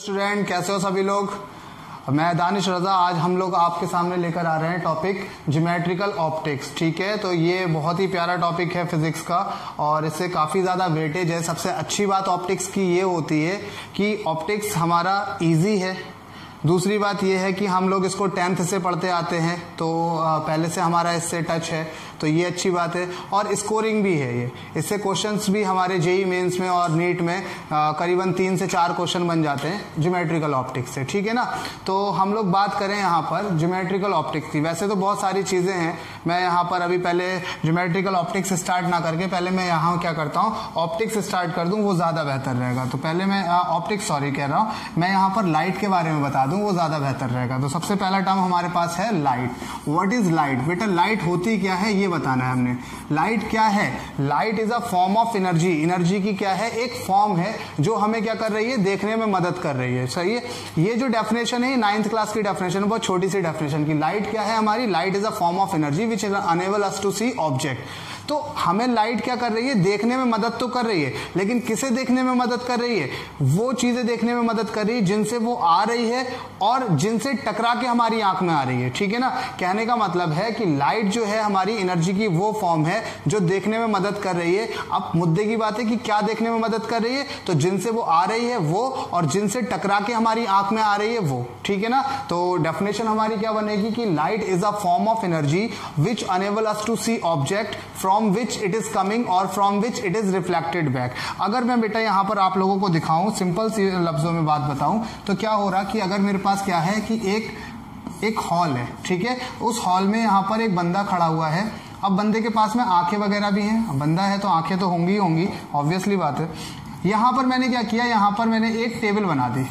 Student, कैसे हो सभी लोग। मैं दानिश रजा। आज हम लोग आपके सामने लेकर आ रहे हैं टॉपिक ज्योमेट्रिकल ऑप्टिक्स। ठीक है, तो ये बहुत ही प्यारा टॉपिक है फिजिक्स का और इससे काफी ज्यादा वेटेज है। सबसे अच्छी बात ऑप्टिक्स की ये होती है कि ऑप्टिक्स हमारा इजी है। दूसरी बात ये है कि हम लोग इसको 10th से पढ़ते आते हैं, तो पहले से हमारा इससे टच है, तो ये अच्छी बात है। और स्कोरिंग भी है ये, इससे क्वेश्चंस भी हमारे जेई मेंस में और नीट में करीबन 3 से 4 क्वेश्चन बन जाते हैं ज्योमेट्रिकल ऑप्टिक्स से। ठीक है ना, तो हम लोग बात करें यहाँ पर ज्योमेट्रिकल ऑप्टिक्स की। वैसे तो बहुत सारी चीजें हैं, मैं यहाँ पर अभी पहले ज्योमेट्रिकल ऑप्टिक्स स्टार्ट ना करके पहले मैं यहाँ क्या करता हूँ, ऑप्टिक्स स्टार्ट कर दूँ, वो ज्यादा बेहतर रहेगा। तो पहले मैं ऑप्टिक्स कह रहा हूँ, मैं यहाँ पर लाइट के बारे में बता दूं, वो ज्यादा बेहतर रहेगा। तो सबसे पहला टर्म हमारे पास है लाइट। What is light? बेटा लाइट होती क्या है ये बताना है हमने। लाइट क्या है? Light is a form of energy. Energy की क्या है? एक फॉर्म है जो हमें क्या कर रही है, देखने में मदद कर रही है। सही है, ये जो डेफिनेशन है 9th क्लास की डेफिनेशन है, बहुत छोटी सी डेफिनेशन की। लाइट क्या है हमारी? Light is a form of energy which enable us to see object. तो हमें लाइट क्या कर रही है? देखने में मदद तो कर रही है, लेकिन किसे देखने में मदद कर रही है? वो चीजें देखने में मदद कर रही है जिनसे वो आ रही है और जिनसे टकरा के हमारी आंख में आ रही है। ठीक है ना, कहने का मतलब है कि लाइट जो है हमारी एनर्जी की वो फॉर्म है जो देखने में मदद कर रही है। अब मुद्दे की बात है कि क्या देखने में मदद कर रही है, तो जिनसे वो आ रही है वो, और जिनसे टकरा के हमारी आंख में आ रही है वो। ठीक है ना, तो डेफिनेशन हमारी क्या बनेगी कि light is a form of energy which enable us to see object from which it is coming और from which it is reflected back। अगर मैं बेटा यहाँ पर आप लोगों को दिखाऊं, सिंपल सी लफ्जों में बात बताऊं, तो क्या हो रहा कि अगर मेरे पास क्या है कि एक हॉल है। ठीक है, उस हॉल में यहाँ पर एक बंदा खड़ा हुआ है। अब बंदे के पास में आंखें वगैरह भी हैं, अब बंदा है तो आंखें तो होंगी होंगी, ऑब्वियसली बात है। यहाँ पर मैंने क्या किया, यहाँ पर मैंने एक टेबल बना दी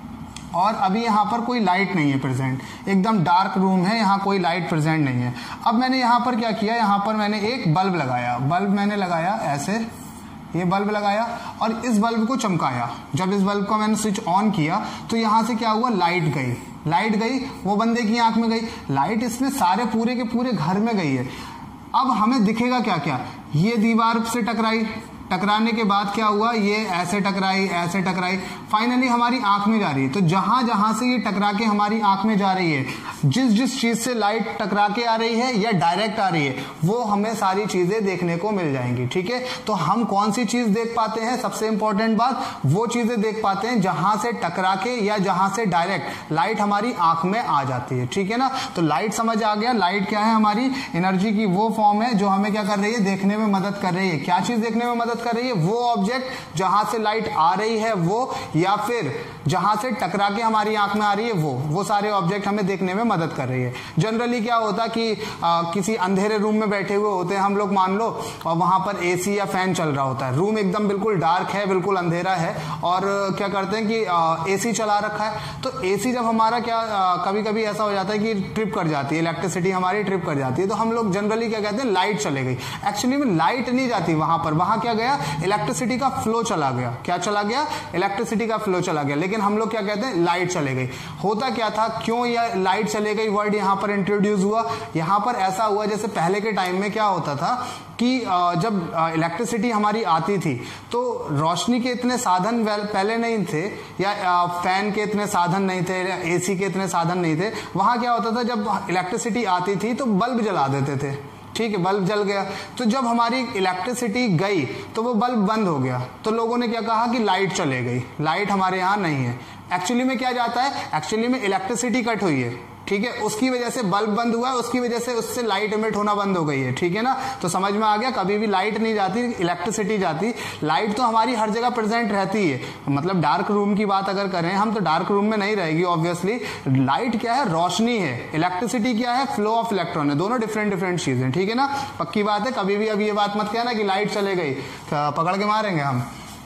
और अभी यहाँ पर कोई लाइट नहीं है प्रेजेंट, एकदम डार्क रूम है, यहाँ कोई लाइट प्रेजेंट नहीं है। अब मैंने यहाँ पर क्या किया, यहाँ पर मैंने एक बल्ब लगाया। बल्ब मैंने लगाया ऐसे, ये बल्ब लगाया और इस बल्ब को चमकाया। जब इस बल्ब को मैंने स्विच ऑन किया तो यहाँ से क्या हुआ, लाइट गई। लाइट गई, वो बंदे की आंख में गई। लाइट इसमें सारे पूरे के पूरे घर में गई है। अब हमें दिखेगा क्या क्या, ये दीवार से टकराई, टकराने के बाद क्या हुआ, ये ऐसे टकराई, ऐसे टकराई, फाइनली हमारी आंख में जा रही है। तो जहां जहां से ये टकरा के हमारी आंख में जा रही है, जिस जिस चीज से लाइट टकरा के आ रही है या डायरेक्ट आ रही है, वो हमें सारी चीजें देखने को मिल जाएंगी। ठीक है, तो हम कौन सी चीज देख पाते हैं? सबसे इंपॉर्टेंट बात, वो चीजें देख पाते हैं जहां से टकरा के या जहां से डायरेक्ट लाइट हमारी आंख में आ जाती है। ठीक है ना, तो लाइट समझ आ गया। लाइट क्या है? हमारी एनर्जी की वो फॉर्म है जो हमें क्या कर रही है, देखने में मदद कर रही है। क्या चीज देखने में मदद कर रही है? वो ऑब्जेक्ट जहां से लाइट आ रही है वो, या फिर जहां से टकरा के हमारी आंख में आ रही है वो सारे ऑब्जेक्ट हमें देखने में मदद कर रही है। जनरली क्या होता कि किसी अंधेरे रूम में बैठे हुए होते हैं हम लोग, मान लो, और वहां पर एसी या फैन चल रहा होता है। रूम एकदम बिल्कुल डार्क है, बिल्कुल अंधेरा है, और क्या करते हैं कि एसी चला रखा है। तो एसी जब हमारा क्या कभी कभी ऐसा हो जाता है कि ट्रिप कर जाती है, इलेक्ट्रिसिटी हमारी ट्रिप कर जाती है, तो हम लोग जनरली क्या कहते हैं, लाइट चले गई। एक्चुअली में लाइट नहीं जाती वहां पर, वहां क्या गया, इलेक्ट्रिसिटी का फ्लो चला गया। क्या चला गया? इलेक्ट्रिसिटी का फ्लो चला गया। लेकिन हम लोग क्या कहते हैं, लाइट चले गई। होता क्या था, क्यों यह लाइट चले गई वर्ड यहां पर इंट्रोड्यूस हुआ? यहां पर ऐसा हुआ, जैसे पहले के टाइम में क्या होता था कि जब इलेक्ट्रिसिटी हमारी आती थी तो रोशनी के इतने साधन पहले नहीं थे, या फैन के इतने साधन नहीं थे, या एसी के इतने साधन नहीं थे। वहां क्या होता था, जब इलेक्ट्रिसिटी आती थी तो बल्ब जला देते थे। ठीक है, बल्ब जल गया, तो जब हमारी इलेक्ट्रिसिटी गई तो वो बल्ब बंद हो गया। तो लोगों ने क्या कहा कि लाइट चले गई, लाइट हमारे यहाँ नहीं है। एक्चुअली में क्या जाता है, एक्चुअली में इलेक्ट्रिसिटी कट हुई है। ठीक है, उसकी वजह से बल्ब बंद हुआ है, उसकी वजह से उससे लाइट इमिट होना बंद हो गई है। ठीक है ना, तो समझ में आ गया, कभी भी लाइट नहीं जाती, इलेक्ट्रिसिटी जाती। लाइट तो हमारी हर जगह प्रेजेंट रहती है। मतलब डार्क रूम की बात अगर करें हम, तो डार्क रूम में नहीं रहेगी ऑब्वियसली। लाइट क्या है, रोशनी है। इलेक्ट्रिसिटी क्या है, फ्लो ऑफ इलेक्ट्रॉन है। दोनों डिफरेंट डिफरेंट चीजें। ठीक है ना, पक्की बात है। कभी भी अब ये बात मत कहना कि लाइट चले गई, पकड़ के मारेंगे हम।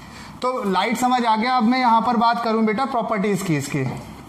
तो लाइट समझ आ गया। अब मैं यहां पर बात करूं बेटा प्रॉपर्टीज की इसकी।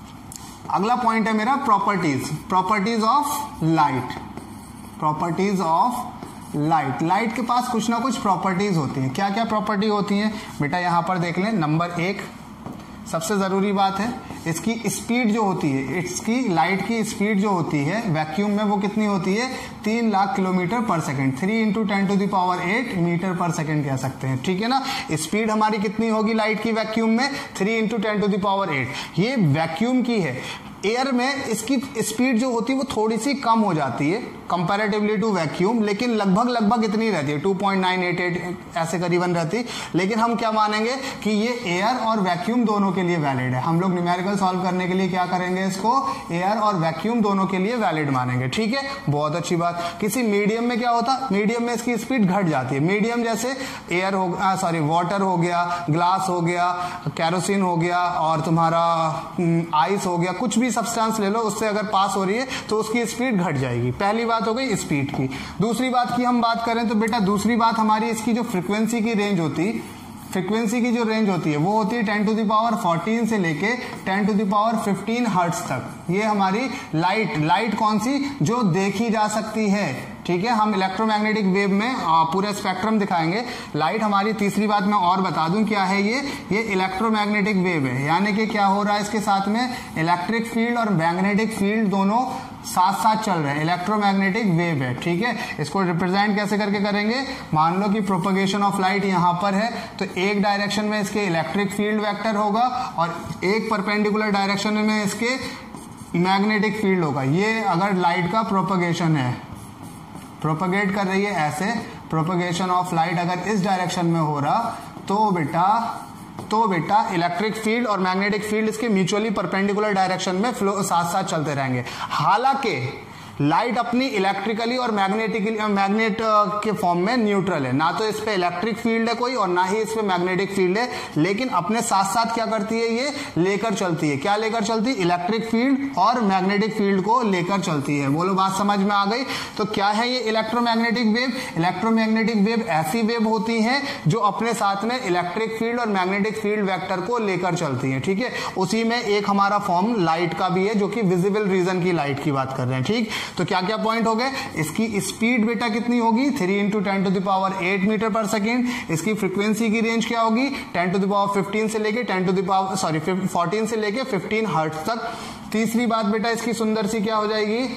अगला पॉइंट है मेरा properties, properties of light. Properties of light. Light के पास कुछ ना कुछ प्रॉपर्टीज होती हैं। क्या क्या प्रॉपर्टी होती हैं बेटा, यहां पर देख लें। नंबर 1 सबसे जरूरी बात है, इसकी स्पीड जो होती है, इसकी लाइट की स्पीड जो होती है वैक्यूम में वो कितनी होती है 3 lakh kilometre per second, 3 × 10⁸ metre per second कह सकते हैं, ठीक है ना। स्पीड हमारी कितनी होगी लाइट की वैक्यूम में 3 × 10⁸। ये वैक्यूम की है। एयर में इसकी स्पीड जो होती है वो थोड़ी सी कम हो जाती है कंपैरेटिवली टू वैक्यूम, लेकिन लगभग इतनी रहती है 2.988 ऐसे करीबन रहती। लेकिन हम क्या मानेंगे कि ये एयर और वैक्यूम दोनों के लिए वैलिड है। हम लोग न्यूमेरिकल सॉल्व करने के लिए क्या करेंगे, इसको एयर और वैक्यूम दोनों के लिए वैलिड मानेंगे, ठीक है। बहुत अच्छी बात। किसी मीडियम में क्या होता, मीडियम में इसकी स्पीड घट जाती है। मीडियम जैसे एयर हो, वाटर हो गया, ग्लास हो गया, कैरोसिन हो गया और तुम्हारा आइस हो गया, कुछ भी सब्सटेंस ले लो, उससे अगर पास हो रही है तो उसकी स्पीड घट जाएगी। पहली बात हो गई स्पीड की। दूसरी बात की हम बात करें तो बेटा दूसरी बात हमारी इसकी जो फ्रीक्वेंसी की रेंज होती, फ्रीक्वेंसी की जो रेंज होती है वो होती है 10⁻14 से लेके 10⁻15 हर्ट्ज तक। ये हमारी लाइट कौन सी, जो देखी जा सकती है, ठीक है। हम इलेक्ट्रोमैग्नेटिक वेव में पूरा स्पेक्ट्रम दिखाएंगे। लाइट हमारी, तीसरी बात मैं और बता दूं क्या है, ये इलेक्ट्रोमैग्नेटिक वेव है, यानी कि क्या हो रहा है इसके साथ में इलेक्ट्रिक फील्ड और मैग्नेटिक फील्ड दोनों साथ साथ चल रहे हैं, इलेक्ट्रोमैग्नेटिक वेव है, ठीक है। इसको रिप्रेजेंट कैसे करके करेंगे, मान लो कि प्रोपगेशन ऑफ लाइट यहां पर है तो एक डायरेक्शन में इसके इलेक्ट्रिक फील्ड वेक्टर होगा और एक परपेंडिकुलर डायरेक्शन में इसके मैग्नेटिक फील्ड होगा। ये अगर लाइट का प्रोपगेशन है, प्रोपगेट कर रही है ऐसे, प्रोपगेशन ऑफ लाइट अगर इस डायरेक्शन में हो रहा तो बेटा इलेक्ट्रिक फील्ड और मैग्नेटिक फील्ड इसके म्यूचुअली परपेंडिकुलर डायरेक्शन में फ्लो साथ साथ चलते रहेंगे। हालांकि लाइट अपनी इलेक्ट्रिकली और मैग्नेट के फॉर्म में न्यूट्रल है, ना तो इस पे इलेक्ट्रिक फील्ड है कोई और ना ही इस पे मैग्नेटिक फील्ड है, लेकिन अपने साथ साथ क्या करती है, ये लेकर चलती है। क्या लेकर चलती है, इलेक्ट्रिक फील्ड और मैग्नेटिक फील्ड को लेकर चलती है। बोलो बात समझ में आ गई। तो क्या है ये इलेक्ट्रोमैग्नेटिक वेव, इलेक्ट्रोमैग्नेटिक वेव ऐसी वेव होती है जो अपने साथ में इलेक्ट्रिक फील्ड और मैग्नेटिक फील्ड वेक्टर को लेकर चलती है, ठीक है। उसी में एक हमारा फॉर्म लाइट का भी है, जो कि विजिबल रीजन की लाइट की बात कर रहे हैं, ठीक। तो क्या क्या पॉइंट हो गए, इसकी स्पीड बेटा कितनी होगी 3 × 10⁸ मीटर पर सेकेंड। इसकी फ्रीक्वेंसी की रेंज क्या होगी 10⁻15 से लेके 14 से लेके 15 हर्ट्ज तक। तीसरी बात बेटा इसकी सुंदर सी क्या हो जाएगी,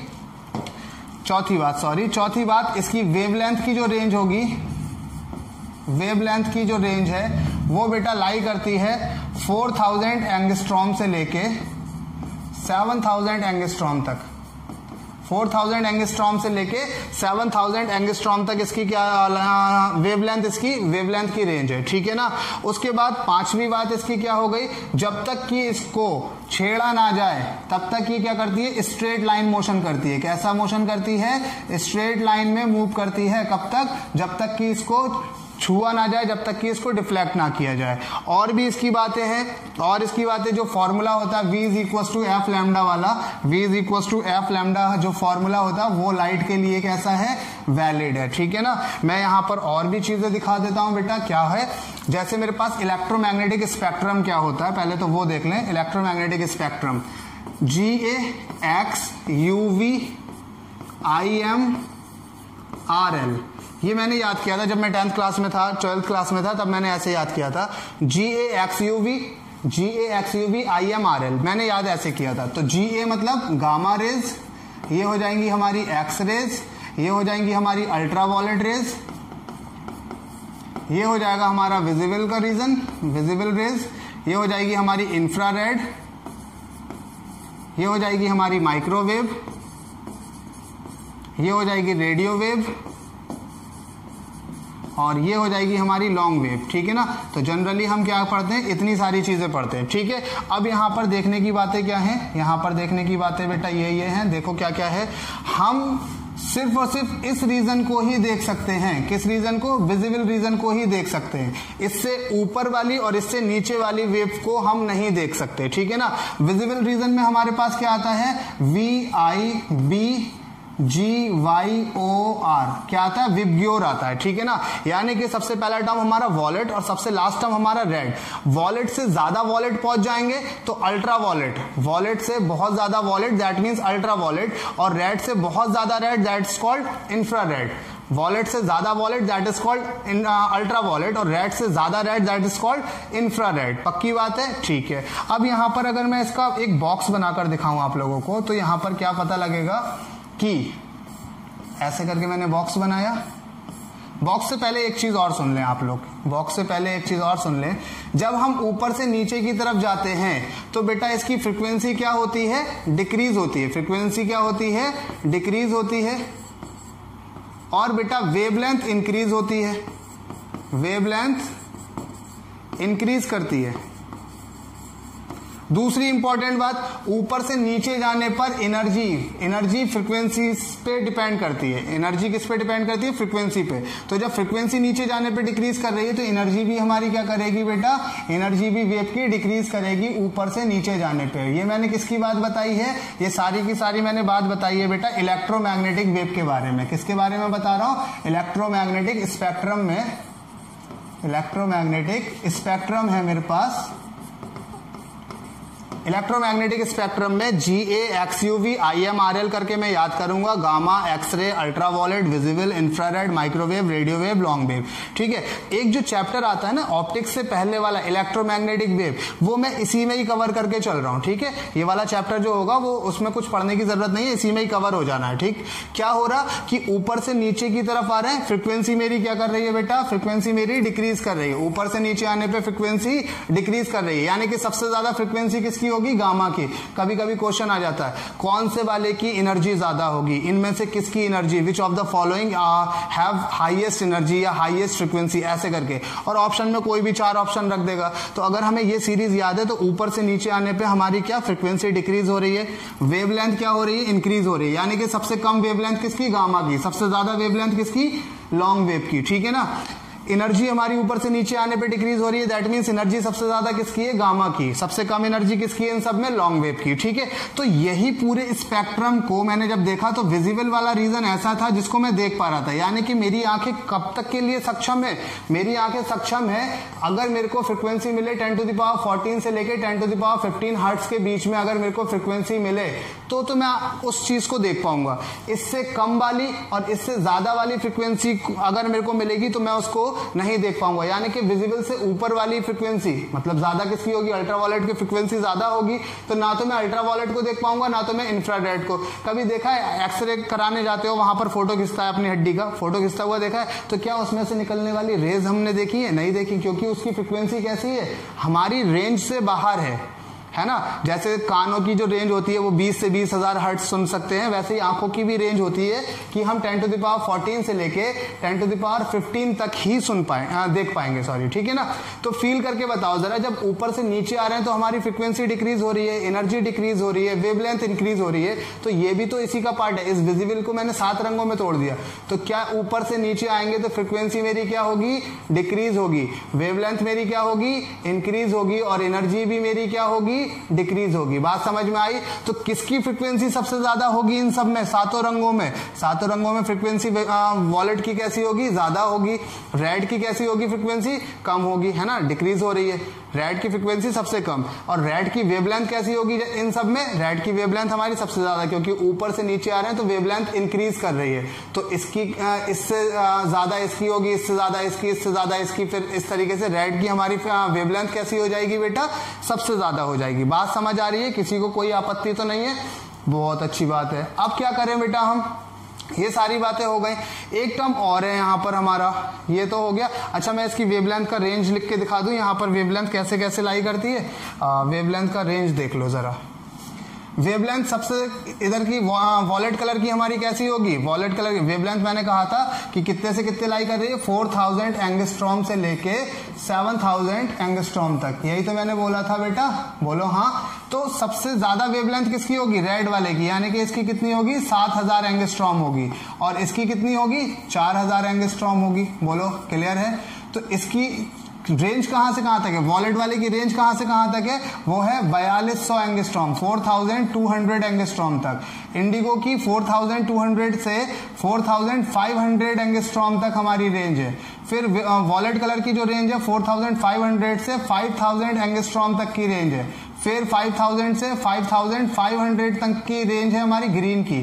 चौथी बात इसकी वेवलेंथ की जो रेंज होगी, वेवलेंथ की जो रेंज है वो बेटा लाई करती है 4000 एंगस्ट्रॉम से लेके 7000 एंगस्ट्रॉम तक। 4000 एंगस्ट्रॉम से लेके 7000 एंगस्ट्रॉम तक इसकी क्या वेवलेंथ, इसकी वेवलेंथ की रेंज है, ठीक है ना। उसके बाद पांचवी बात इसकी क्या हो गई, जब तक कि इसको छेड़ा ना जाए तब तक ये क्या करती है, स्ट्रेट लाइन मोशन करती है। कैसा मोशन करती है, स्ट्रेट लाइन में मूव करती है। कब तक, जब तक कि इसको छुआ ना जाए, जब तक कि इसको डिफ्लेक्ट ना किया जाए। और भी इसकी बातें हैं, और इसकी बातें जो फॉर्मूला होता है V = F लैम्डा वाला, V = F लैम्डा जो फॉर्मूला होता है वो लाइट के लिए कैसा है, वैलिड है, ठीक है ना। मैं यहां पर और भी चीजें दिखा देता हूं बेटा। क्या है, जैसे मेरे पास इलेक्ट्रोमैग्नेटिक स्पेक्ट्रम क्या होता है, पहले तो वो देख लें। Electromagnetic spectrum GA X UV IM RL, ये मैंने याद किया था जब मैं 10th क्लास में था, 12th क्लास में था, तब मैंने ऐसे याद किया था। GA X UV IM RL मैंने याद ऐसे किया था। तो GA मतलब गामा रेज, ये हो जाएंगी हमारी एक्स रेज, ये हो जाएंगी हमारी अल्ट्रा वॉयलेट रेज, ये हो जाएगा हमारा विजिबल का रीजन, विजिबल रेज, ये हो जाएगी हमारी इंफ्रारेड, ये हो जाएगी हमारी माइक्रोवेव, ये हो जाएगी रेडियो वेव, और ये हो जाएगी हमारी लॉन्ग वेव, ठीक है ना। तो जनरली हम क्या पढ़ते हैं, इतनी सारी चीजें पढ़ते हैं, ठीक है। अब यहाँ पर देखने की बातें क्या हैं, यहाँ पर देखने की बातें बेटा ये हैं, देखो क्या क्या है। हम सिर्फ और सिर्फ इस रीजन को ही देख सकते हैं, किस रीजन को, विजिबल रीजन को ही देख सकते हैं। इससे ऊपर वाली और इससे नीचे वाली वेव को हम नहीं देख सकते, ठीक है ना। विजिबल रीजन में हमारे पास क्या आता है, VIBGYOR क्या आता है, विबग्योर आता है, ठीक है ना। यानी कि सबसे पहला टर्म हमारा वॉलेट और सबसे लास्ट टर्म हमारा रेड। वॉलेट से ज्यादा वॉलेट पहुंच जाएंगे तो अल्ट्रा वॉलेट, वॉलेट से बहुत ज्यादा violet that means ultra violet, और रेड से बहुत ज्यादा red that's called infrared. Violet से ज्यादा violet that is called ultra violet, और रेड से ज्यादा red that is called infrared. पक्की बात है, ठीक है। अब यहां पर अगर मैं इसका एक बॉक्स बनाकर दिखाऊं आप लोगों को, तो यहां पर क्या पता लगेगा कि ऐसे करके मैंने बॉक्स बनाया। बॉक्स से पहले एक चीज और सुन लें आप लोग, बॉक्स से पहले एक चीज और सुन लें। जब हम ऊपर से नीचे की तरफ जाते हैं तो बेटा इसकी फ्रीक्वेंसी क्या होती है, डिक्रीज होती है। फ्रीक्वेंसी क्या होती है, डिक्रीज होती है। और बेटा वेवलेंथ इंक्रीज होती है, वेवलेंथ इंक्रीज करती है। दूसरी इंपॉर्टेंट बात, ऊपर से नीचे जाने पर एनर्जी फ्रीक्वेंसी पे डिपेंड करती है। एनर्जी किस पे डिपेंड करती है, फ्रीक्वेंसी पे। तो जब फ्रीक्वेंसी नीचे जाने पे डिक्रीज कर रही है तो एनर्जी भी हमारी क्या करेगी बेटा, एनर्जी भी वेव की डिक्रीज करेगी ऊपर से नीचे जाने पे। ये मैंने किसकी बात बताई है, ये सारी की सारी मैंने बात बताई है बेटा इलेक्ट्रोमैग्नेटिक वेव के बारे में। किसके बारे में बता रहा हूं, इलेक्ट्रोमैग्नेटिक स्पेक्ट्रम में। इलेक्ट्रोमैग्नेटिक स्पेक्ट्रम है मेरे पास। इलेक्ट्रोमैग्नेटिक स्पेक्ट्रम में GA, IMRL करके मैं याद करूंगा, gamma, x ray, ultraviolet, visible, infrared, microwave, radio wave, long wave. ठीक है, एक जो चैप्टर आता है ना ऑप्टिक्स से पहले वाला इलेक्ट्रोमैग्नेटिक वेव, वो मैं इसी में ही कवर करके चल रहा हूं। ठीक है, ये वाला चैप्टर जो होगा वो उसमें कुछ पढ़ने की जरूरत नहीं है, इसी में ही कवर हो जाना है। ठीक, क्या हो रहा कि ऊपर से नीचे की तरफ आ रहे हैं, फ्रीक्वेंसी मेरी क्या कर रही है बेटा, फ्रीक्वेंसी मेरी डिक्रीज कर रही है। ऊपर से नीचे आने पर फ्रीक्वेंसी डिक्रीज कर रही है, यानी कि सबसे ज्यादा फ्रीक्वेंसी किसकी होगी, गामा की। कभी कभी क्वेश्चन आ जाता है कौन से वाले की एनर्जी ज्यादा होगी, इनमें से किसकी energy, which of the following have highest energy या हाईएस्ट फ्रीक्वेंसी, ऐसे करके, और ऑप्शन में कोई भी 4 ऑप्शन रख देगा। तो अगर हमें ये सीरीज याद है तो ऊपर से नीचे आने पे हमारी क्या फ्रीक्वेंसी डिक्रीज हो रही है, वेवलेंथ क्या हो रही है, इंक्रीज हो रही है। यानी कि सबसे कम वेवलेंथ किसकी, गामा की, सबसे ज्यादा वेवलेंथ किसकी, लॉन्ग वेव की। ठीक है ना, एनर्जी हमारी ऊपर से नीचे आने पे डिक्रीज हो रही है, दैट मींस एनर्जी सबसे ज्यादा किसकी है, गामा की। सबसे कम एनर्जी किसकी है इन सब में, लॉन्ग वेव की। ठीक है, तो यही पूरे स्पेक्ट्रम को मैंने जब देखा तो विजिबल वाला रीजन ऐसा था जिसको मैं देख पा रहा था, यानी कि मेरी आंखें कब तक के लिए सक्षम है, मेरी आंखें सक्षम है अगर मेरे को फ्रीक्वेंसी मिले 10⁻14 से लेके 10⁻15 हर्ट्ज के बीच में, अगर मेरे को फ्रीक्वेंसी मिले तो मैं उस चीज को देख पाऊंगा। इससे कम वाली और इससे ज्यादा वाली फ्रीक्वेंसी अगर मेरे को मिलेगी तो मैं उसको नहीं देख पाऊंगा। यानी कि विजिबल से ऊपर वाली फ्रीक्वेंसी मतलब ज्यादा किसकी होगी, अल्ट्रावायलेट की फ्रीक्वेंसी ज्यादा होगी, तो ना तो मैं अल्ट्रावायलेट को देख पाऊंगा ना तो मैं इंफ्रारेड को। कभी देखा है एक्सरे कराने जाते हो, वहां पर फोटो खिंचता है अपनी हड्डी का, फोटो खिंचता हुआ देखा है, तो क्या उसमें से निकलने वाली रेज हमने देखी है, नहीं देखी, क्योंकि उसकी फ्रीक्वेंसी कैसी है, हमारी रेंज से बाहर है ना। जैसे कानों की जो रेंज होती है वो 20 से 20,000 हर्ट्ज सुन सकते हैं, वैसे ही आंखों की भी रेंज होती है कि हम 10⁻14 से लेके 10⁻15 तक ही देख पाएंगे, सॉरी। ठीक है ना, तो फील करके बताओ जरा, जब ऊपर से नीचे आ रहे हैं तो हमारी फ्रीक्वेंसी डिक्रीज हो रही है, एनर्जी डिक्रीज हो रही है, वेवलेंथ इंक्रीज हो रही है, तो ये भी तो इसी का पार्ट है। इस विजिबल को मैंने 7 रंगों में तोड़ दिया, तो क्या ऊपर से नीचे आएंगे तो फ्रीक्वेंसी मेरी क्या होगी, डिक्रीज होगी, वेवलेंथ मेरी क्या होगी, इंक्रीज होगी, और एनर्जी भी मेरी क्या होगी, डिक्रीज होगी। बात समझ में आई। तो किसकी फ्रीक्वेंसी सबसे ज्यादा होगी इन सब में, 7 रंगों में, 7 रंगों में फ्रीक्वेंसी वॉलेट की कैसी होगी, ज्यादा होगी। रेड की कैसी होगी, फ्रीक्वेंसी कम होगी, है ना, डिक्रीज हो रही है, रेड की फ्रीक्वेंसी सबसे कम। और रेड की वेवलेंथ कैसी होगी इन सब में, रेड की वेवलेंथ हमारी सबसे ज्यादा, क्योंकि ऊपर से नीचे आ रहे हैं तो वेवलेंथ इंक्रीज कर रही है, तो इसकी इससे ज्यादा इसकी होगी, इससे ज्यादा इसकी, इससे ज्यादा इसकी, फिर इस तरीके से रेड की हमारी वेवलेंथ कैसी हो जाएगी बेटा, सबसे ज्यादा हो जाएगी। बात समझ आ रही है, किसी को कोई आपत्ति तो नहीं है, बहुत अच्छी बात है। अब क्या करें बेटा, हम ये सारी बातें हो गई, एक टर्म और है यहाँ पर हमारा, ये तो हो गया। अच्छा, मैं इसकी वेवलेंथ का रेंज लिख के दिखा दूं, यहाँ पर वेवलेंथ कैसे कैसे लाई करती है। वेवलेंथ का रेंज देख लो जरा। वेवलेंथ सबसे इधर की वॉलेट कलर की हमारी कैसी होगी, वॉलेट कलर की वेवलेंथ मैंने कहा था कि कितने से कितने लाई कर रही है, 4000 एंगस्ट्रॉम से लेके 7000 एंगस्ट्रॉम तक, यही तो मैंने बोला था बेटा, बोलो हाँ। तो सबसे ज्यादा वेवलेंथ किसकी होगी, रेड वाले की, यानी कि इसकी कितनी होगी, 7000 एंगस्ट्रॉम होगी, और इसकी कितनी होगी, 4000 एंगस्ट्रॉम होगी। बोलो क्लियर है। तो इसकी रेंज कहां से कहां तक है, वॉलेट वाले की रेंज कहां से कहां तक है, वो है 4200 एंगस्ट्रॉम, 4200 एंगस्ट्रॉम तक। इंडिगो की 4200 से 4500 एंगस्ट्रॉम तक हमारी रेंज है। फिर वॉलेट कलर की जो रेंज है 4500 से 5000 एंगस्ट्रॉम तक की रेंज है। फिर 5000 से 5500 तक की रेंज है हमारी ग्रीन की,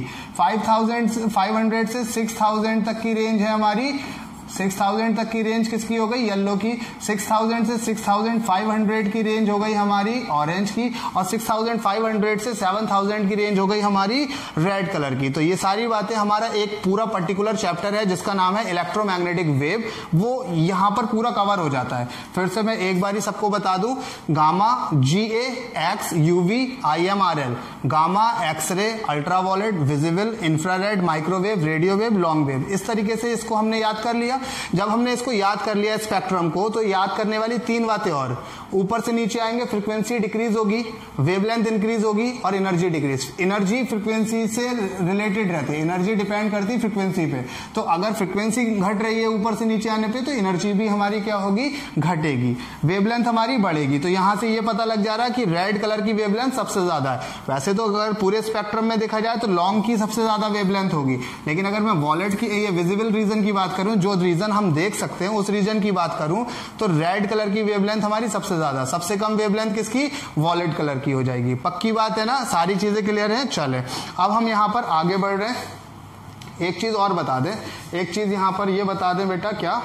5500 से 6000 तक की रेंज है हमारी, 6000 तक की रेंज किसकी हो गई, येलो की, 6000 से 6500 की रेंज हो गई हमारी ऑरेंज की, और 6500 से 7000 की रेंज हो गई हमारी रेड कलर की। तो ये सारी बातें हमारा एक पूरा पर्टिकुलर चैप्टर है जिसका नाम है इलेक्ट्रोमैग्नेटिक वेव, वो यहाँ पर पूरा कवर हो जाता है। फिर से मैं एक बारी सबको बता दूं, gamma, GA, X, UV, IMRL, gamma, x ray, ultraviolet, visible, infrared, microwave, radio wave, long wave, इस तरीके से इसको हमने याद कर लिया। जब हमने इसको याद कर लिया स्पेक्ट्रम को, तो याद करने वाली 3 बातें और, ऊपर से नीचे आएंगे, फ्रीक्वेंसी डिक्रीज होगी, वेवलेंथ इंक्रीज होगी और एनर्जी डिक्रीज। एनर्जी फ्रीक्वेंसी से रिलेटेड रहती है, एनर्जी डिपेंड करती है फ्रीक्वेंसी पे, तो अगर फ्रीक्वेंसी घट रही है ऊपर से नीचे आने पे तो एनर्जी भी हमारी क्या होगी, घटेगी, वेवलेंथ हमारी बढ़ेगी। तो यहां से ये पता लग जा रहा है कि रेड कलर की वेवलेंथ सबसे ज्यादा है। वैसे तो अगर पूरे स्पेक्ट्रम में देखा जाए तो लॉन्ग की सबसे ज्यादा वेवलेंथ होगी, लेकिन अगर मैं वॉलेट की, ये विजिबल रीजन की बात करूं, जो रीजन हम देख सकते हैं उस रीजन की बात करूं, तो रेड कलर की वेवलेंथ हमारी सबसे ज्यादा, सबसे कम वेवलेंथ किसकी, वॉलेट कलर की हो जाएगी। पक्की बात है ना, सारी चीजें क्लियर है। चले अब हम यहां पर आगे बढ़ रहे हैं। एक चीज और बता दें, एक चीज यहां पर ये बता दें बेटा, क्या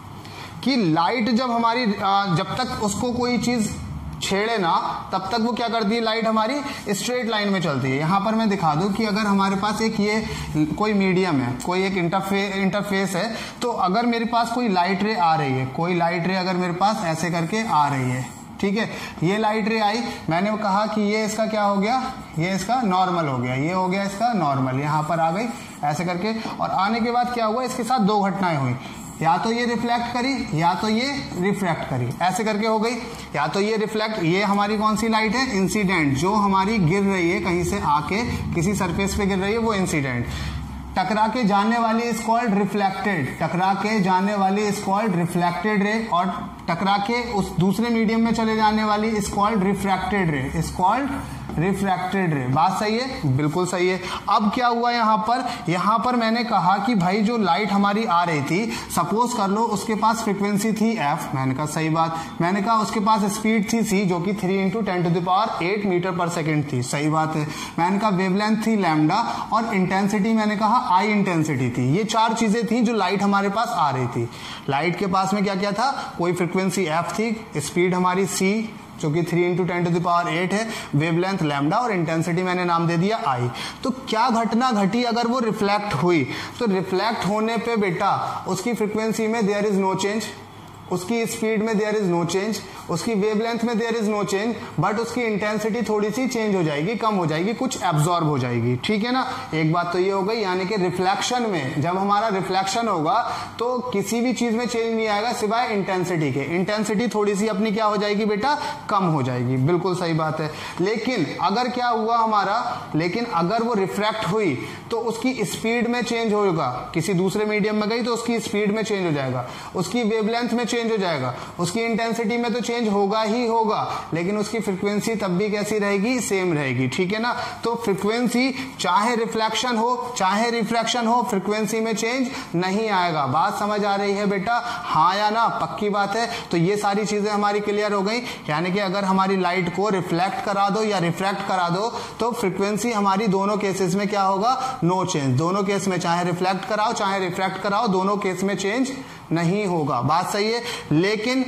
कि लाइट जब हमारी जब तक उसको कोई चीज छेड़े ना तब तक वो क्या करती है, लाइट हमारी स्ट्रेट लाइन में चलती है। यहां पर मैं दिखा दूं कि अगर हमारे पास एक ये कोई मीडियम है, कोई एक इंटरफेस है, तो अगर मेरे पास कोई लाइट रे आ रही है, कोई लाइट रे अगर मेरे पास ऐसे करके आ रही है, ठीक है, ये लाइट रे आई, मैंने कहा कि ये इसका क्या हो गया, ये इसका नॉर्मल हो गया, ये हो गया इसका नॉर्मल, यहां पर आ गई ऐसे करके, और आने के बाद क्या हुआ, इसके साथ 2 घटनाएं हुई, या तो ये रिफ्लेक्ट करी या तो ये रिफ्रैक्ट करी, ऐसे करके हो गई। या तो ये रिफ्लेक्ट, ये हमारी कौन सी लाइट है, इंसिडेंट, जो हमारी गिर रही है कहीं से आके किसी सरफेस पे गिर रही है, वो इंसिडेंट। टकरा के जाने वाली इज कॉल्ड रिफ्लेक्टेड, टकरा के जाने वाली इज कॉल्ड रिफ्लेक्टेड रे, और टकरा के उस दूसरे मीडियम में चले जाने वाली is called refracted ray, is called refracted ray. बात सही है, बिल्कुल सही है। अब क्या हुआ यहां पर मैंने कहा कि भाई जो लाइट हमारी आ रही थी, सपोज कर लो उसके पास फ्रीक्वेंसी थी f, मैंने कहा सही बात, मैंने कहा उसके पास स्पीड थी c जो कि 3 × 10⁸ मीटर पर सेकेंड थी, सही बात है। मैंने कहा वेवलेंथ थी लैम्डा, और इंटेंसिटी मैंने कहा I इंटेंसिटी थी। ये 4 चीजें थी जो लाइट हमारे पास आ रही थी। लाइट के पास में क्या क्या था, कोई फ्रीक्वेंसी f थी, स्पीड हमारी c जो कि 3 × 10⁸ है, वेवलेंथ लैम्डा, और इंटेंसिटी मैंने नाम दे दिया I। तो क्या घटना घटी, अगर वो रिफ्लेक्ट हुई, तो रिफ्लेक्ट होने पे बेटा उसकी फ्रीक्वेंसी में देयर इज नो चेंज, उसकी स्पीड में देयर इज नो चेंज, उसकी वेवलेंथ में there is no change, but उसकी इंटेंसिटी थोड़ी सी चेंज हो जाएगी, कम हो जाएगी, कुछ एब्जॉर्ब हो जाएगी, ठीक है ना। एक बात तो ये हो गई, यानी कि रिफ्लेक्शन में, जब हमारा रिफ्लेक्शन होगा तो किसी भी चीज में चेंज नहीं आएगा सिवाय इंटेंसिटी के, इंटेंसिटी थोड़ी सी अपनी क्या हो जाएगी बेटा, कम हो जाएगी, बिल्कुल सही बात है। लेकिन अगर क्या हुआ हमारा, लेकिन अगर वो रिफ्रैक्ट हुई तो उसकी स्पीड में चेंज होगा, किसी दूसरे मीडियम में गई तो उसकी स्पीड में चेंज हो जाएगा, उसकी वेवलेंथ में चेंज हो जाएगा, उसकी इंटेंसिटी में तो चेंज होगा ही होगा, लेकिन उसकी फ्रीक्वेंसी तब भी कैसी रहेगी, सेम रहेगी, ठीक है ना। तो फ्रीक्वेंसी चाहे रिफ्लेक्शन हो चाहे रिफ्रैक्शन हो, फ्रीक्वेंसी में चेंज नहीं आएगा। बात समझ आ रही है बेटा, हाँ या ना, पक्की बात है। तो ये सारी चीजें हमारी क्लियर हो गई, यानी कि अगर हमारी लाइट को रिफ्लेक्ट करा दो या रिफ्रैक्ट करा दो तो फ्रीक्वेंसी हमारी दोनों केसेस में क्या होगा, नो चेंज। दोनों केस में चाहे रिफ्लेक्ट कराओ चाहे रिफ्रैक्ट कराओ, दोनों केस में चेंज नहीं होगा। बात सही है। लेकिन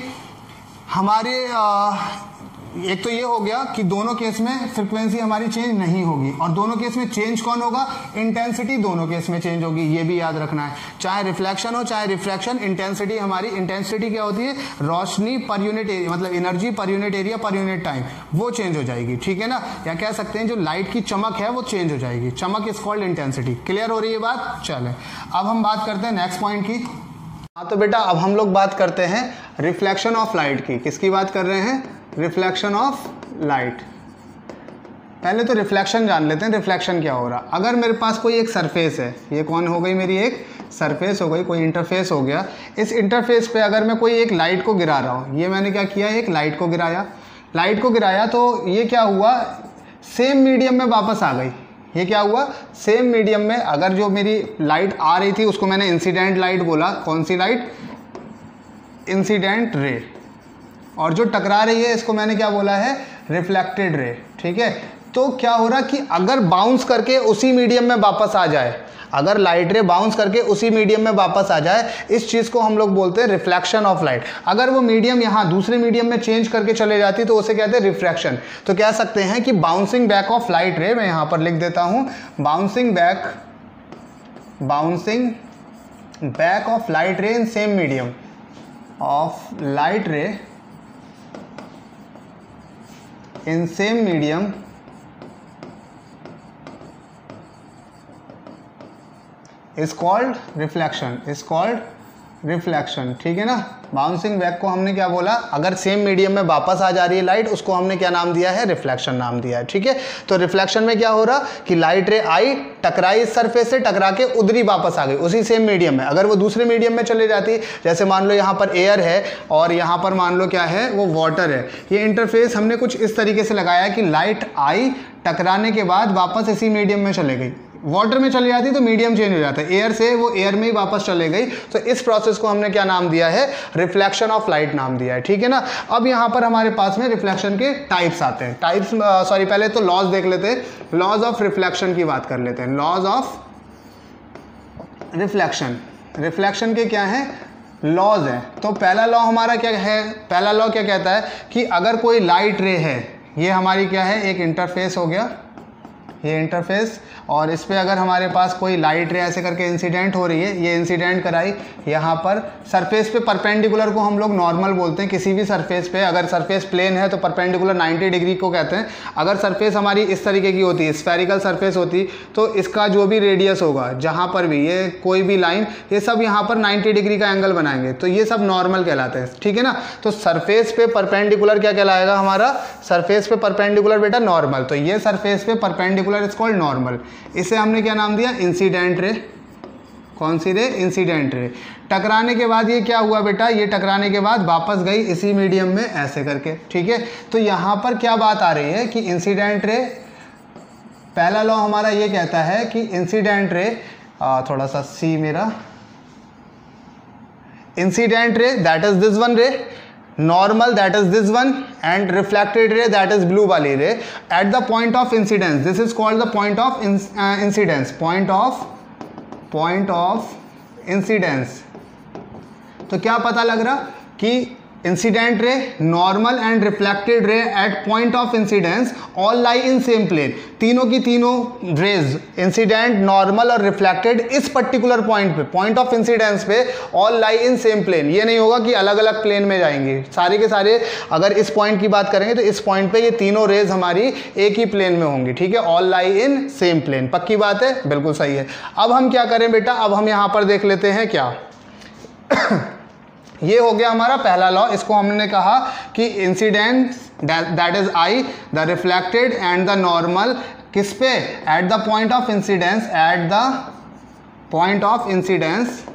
हमारे एक तो ये हो गया कि दोनों केस में फ्रीक्वेंसी हमारी चेंज नहीं होगी, और दोनों केस में चेंज कौन होगा, इंटेंसिटी दोनों केस में चेंज होगी, ये भी याद रखना है। चाहे रिफ्लेक्शन हो चाहे रिफ्रैक्शन, इंटेंसिटी हमारी, इंटेंसिटी क्या होती है, रोशनी पर यूनिट एरिया, मतलब एनर्जी पर यूनिट एरिया पर यूनिट टाइम, वो चेंज हो जाएगी, ठीक है ना। या कह सकते हैं जो लाइट की चमक है वो चेंज हो जाएगी, चमक इज कॉल्ड इंटेंसिटी। क्लियर हो रही है बात। चले अब हम बात करते हैं नेक्स्ट पॉइंट की। हाँ तो बेटा अब हम लोग बात करते हैं रिफ्लेक्शन ऑफ लाइट की। किसकी बात कर रहे हैं, रिफ्लेक्शन ऑफ लाइट। पहले तो रिफ्लेक्शन जान लेते हैं, रिफ्लेक्शन क्या हो रहा। अगर मेरे पास कोई एक सरफेस है, ये कौन हो गई मेरी, एक सरफेस हो गई, कोई इंटरफेस हो गया। इस इंटरफेस पे अगर मैं कोई एक लाइट को गिरा रहा हूँ, ये मैंने क्या किया, एक लाइट को गिराया, लाइट को गिराया तो ये क्या हुआ, सेम मीडियम में वापस आ गई। ये क्या हुआ, सेम मीडियम में। अगर जो मेरी लाइट आ रही थी उसको मैंने इंसिडेंट लाइट बोला, कौन सी लाइट, इंसिडेंट रे, और जो टकरा रही है इसको मैंने क्या बोला है, रिफ्लेक्टेड रे, ठीक है। तो क्या हो रहा कि अगर बाउंस करके उसी मीडियम में वापस आ जाए, अगर लाइट रे बाउंस करके उसी मीडियम में वापस आ जाए, इस चीज़ को हम लोग बोलते हैं रिफ्लेक्शन ऑफ लाइट। अगर वो मीडियम यहाँ दूसरे मीडियम में चेंज करके चले जाती तो उसे कहते हैं रिफ्रैक्शन। तो कह सकते हैं कि बाउंसिंग बैक ऑफ लाइट रे, मैं यहाँ पर लिख देता हूँ, bouncing back of light ray in same medium, of light ray in same medium is called reflection, ठीक है ना। बाउंसिंग बैक को हमने क्या बोला, अगर सेम मीडियम में वापस आ जा रही है लाइट, उसको हमने क्या नाम दिया है, रिफ्लेक्शन नाम दिया है, ठीक है। तो रिफ्लेक्शन में क्या हो रहा कि लाइट रे आई, टकराई इस सरफेस से, टकरा के उधर ही वापस आ गई उसी सेम मीडियम में। अगर वो दूसरे मीडियम में चले जाती, जैसे मान लो यहाँ पर एयर है और यहाँ पर मान लो क्या है, वो वाटर है, ये इंटरफेस हमने कुछ इस तरीके से लगाया कि लाइट आई, टकराने के बाद वापस इसी मीडियम में चले गई। वाटर में चली जाती तो मीडियम चेंज हो जाता है, एयर से वो एयर में ही वापस चले गई। तो इस प्रोसेस को हमने क्या नाम दिया है, रिफ्लेक्शन ऑफ लाइट नाम दिया है, ठीक है ना। अब यहाँ पर हमारे पास में रिफ्लेक्शन के टाइप्स आते हैं। पहले तो लॉज देख लेते हैं, लॉज ऑफ रिफ्लेक्शन की बात कर लेते हैं। लॉज ऑफ रिफ्लेक्शन के क्या है, लॉज है। तो पहला लॉ हमारा क्या है, पहला लॉ क्या कहता है कि अगर कोई लाइट रे है, ये हमारी क्या है, एक इंटरफेस हो गया, ये इंटरफेस, और इस पे अगर हमारे पास कोई लाइट रे ऐसे करके इंसिडेंट हो रही है, ये इंसिडेंट कराई यहाँ पर सरफेस पे, परपेंडिकुलर को हम लोग नॉर्मल बोलते हैं। किसी भी सरफेस पे, अगर सरफेस प्लेन है तो परपेंडिकुलर 90 डिग्री को कहते हैं। अगर सरफेस हमारी इस तरीके की होती है, स्फेरिकल सरफेस होती, तो इसका जो भी रेडियस होगा, जहाँ पर भी ये कोई भी लाइन, ये सब यहाँ पर 90 डिग्री का एंगल बनाएंगे, तो ये सब नॉर्मल कहलाते हैं, ठीक है ना। तो सरफेस पे परपेंडिकुलर क्या कहलाएगा हमारा, सरफेस पे परपेंडिकुलर बेटा नॉर्मल। तो ये सरफेस पे परपेंडिकुलर इज कॉल्ड नॉर्मल। इसे हमने क्या नाम दिया, इंसिडेंट रे। कौन सी रे, इंसिडेंट रे। टकराने के बाद ये क्या हुआ बेटा, ये टकराने के बाद वापस गई इसी मीडियम में ऐसे करके, ठीक है। तो यहाँ पर क्या बात आ रही है कि इंसिडेंट रे, पहला लॉ हमारा ये कहता है कि इंसिडेंट रे, थोड़ा सा सी मेरा, incident ray that is this one ray, normal that is this one, and reflected ray that is blue वाली ray at the point of incidence, this is called the point of incidence, point of incidence। तो क्या पता लग रहा कि incident ray, normal and reflected ray at point of incidence all lie in same plane. तीनों की तीनों rays, incident, normal और रिफ्लेक्टेड, इस पर्टिकुलर पॉइंट पे, पॉइंट ऑफ इंसिडेंस पे, all lie in same plane. ये नहीं होगा कि अलग अलग प्लेन में जाएंगे, सारे के सारे। अगर इस पॉइंट की बात करेंगे तो इस पॉइंट पे ये तीनों रेज हमारी एक ही प्लेन में होंगी, ठीक है। All lie in same plane, पक्की बात है, बिल्कुल सही है। अब हम क्या करें बेटा, अब हम यहाँ पर देख लेते हैं क्या ये हो गया हमारा पहला लॉ। इसको हमने कहा कि incident that is I, the reflected and the normal, किस पे, at the point of incidence, at the point of incidence,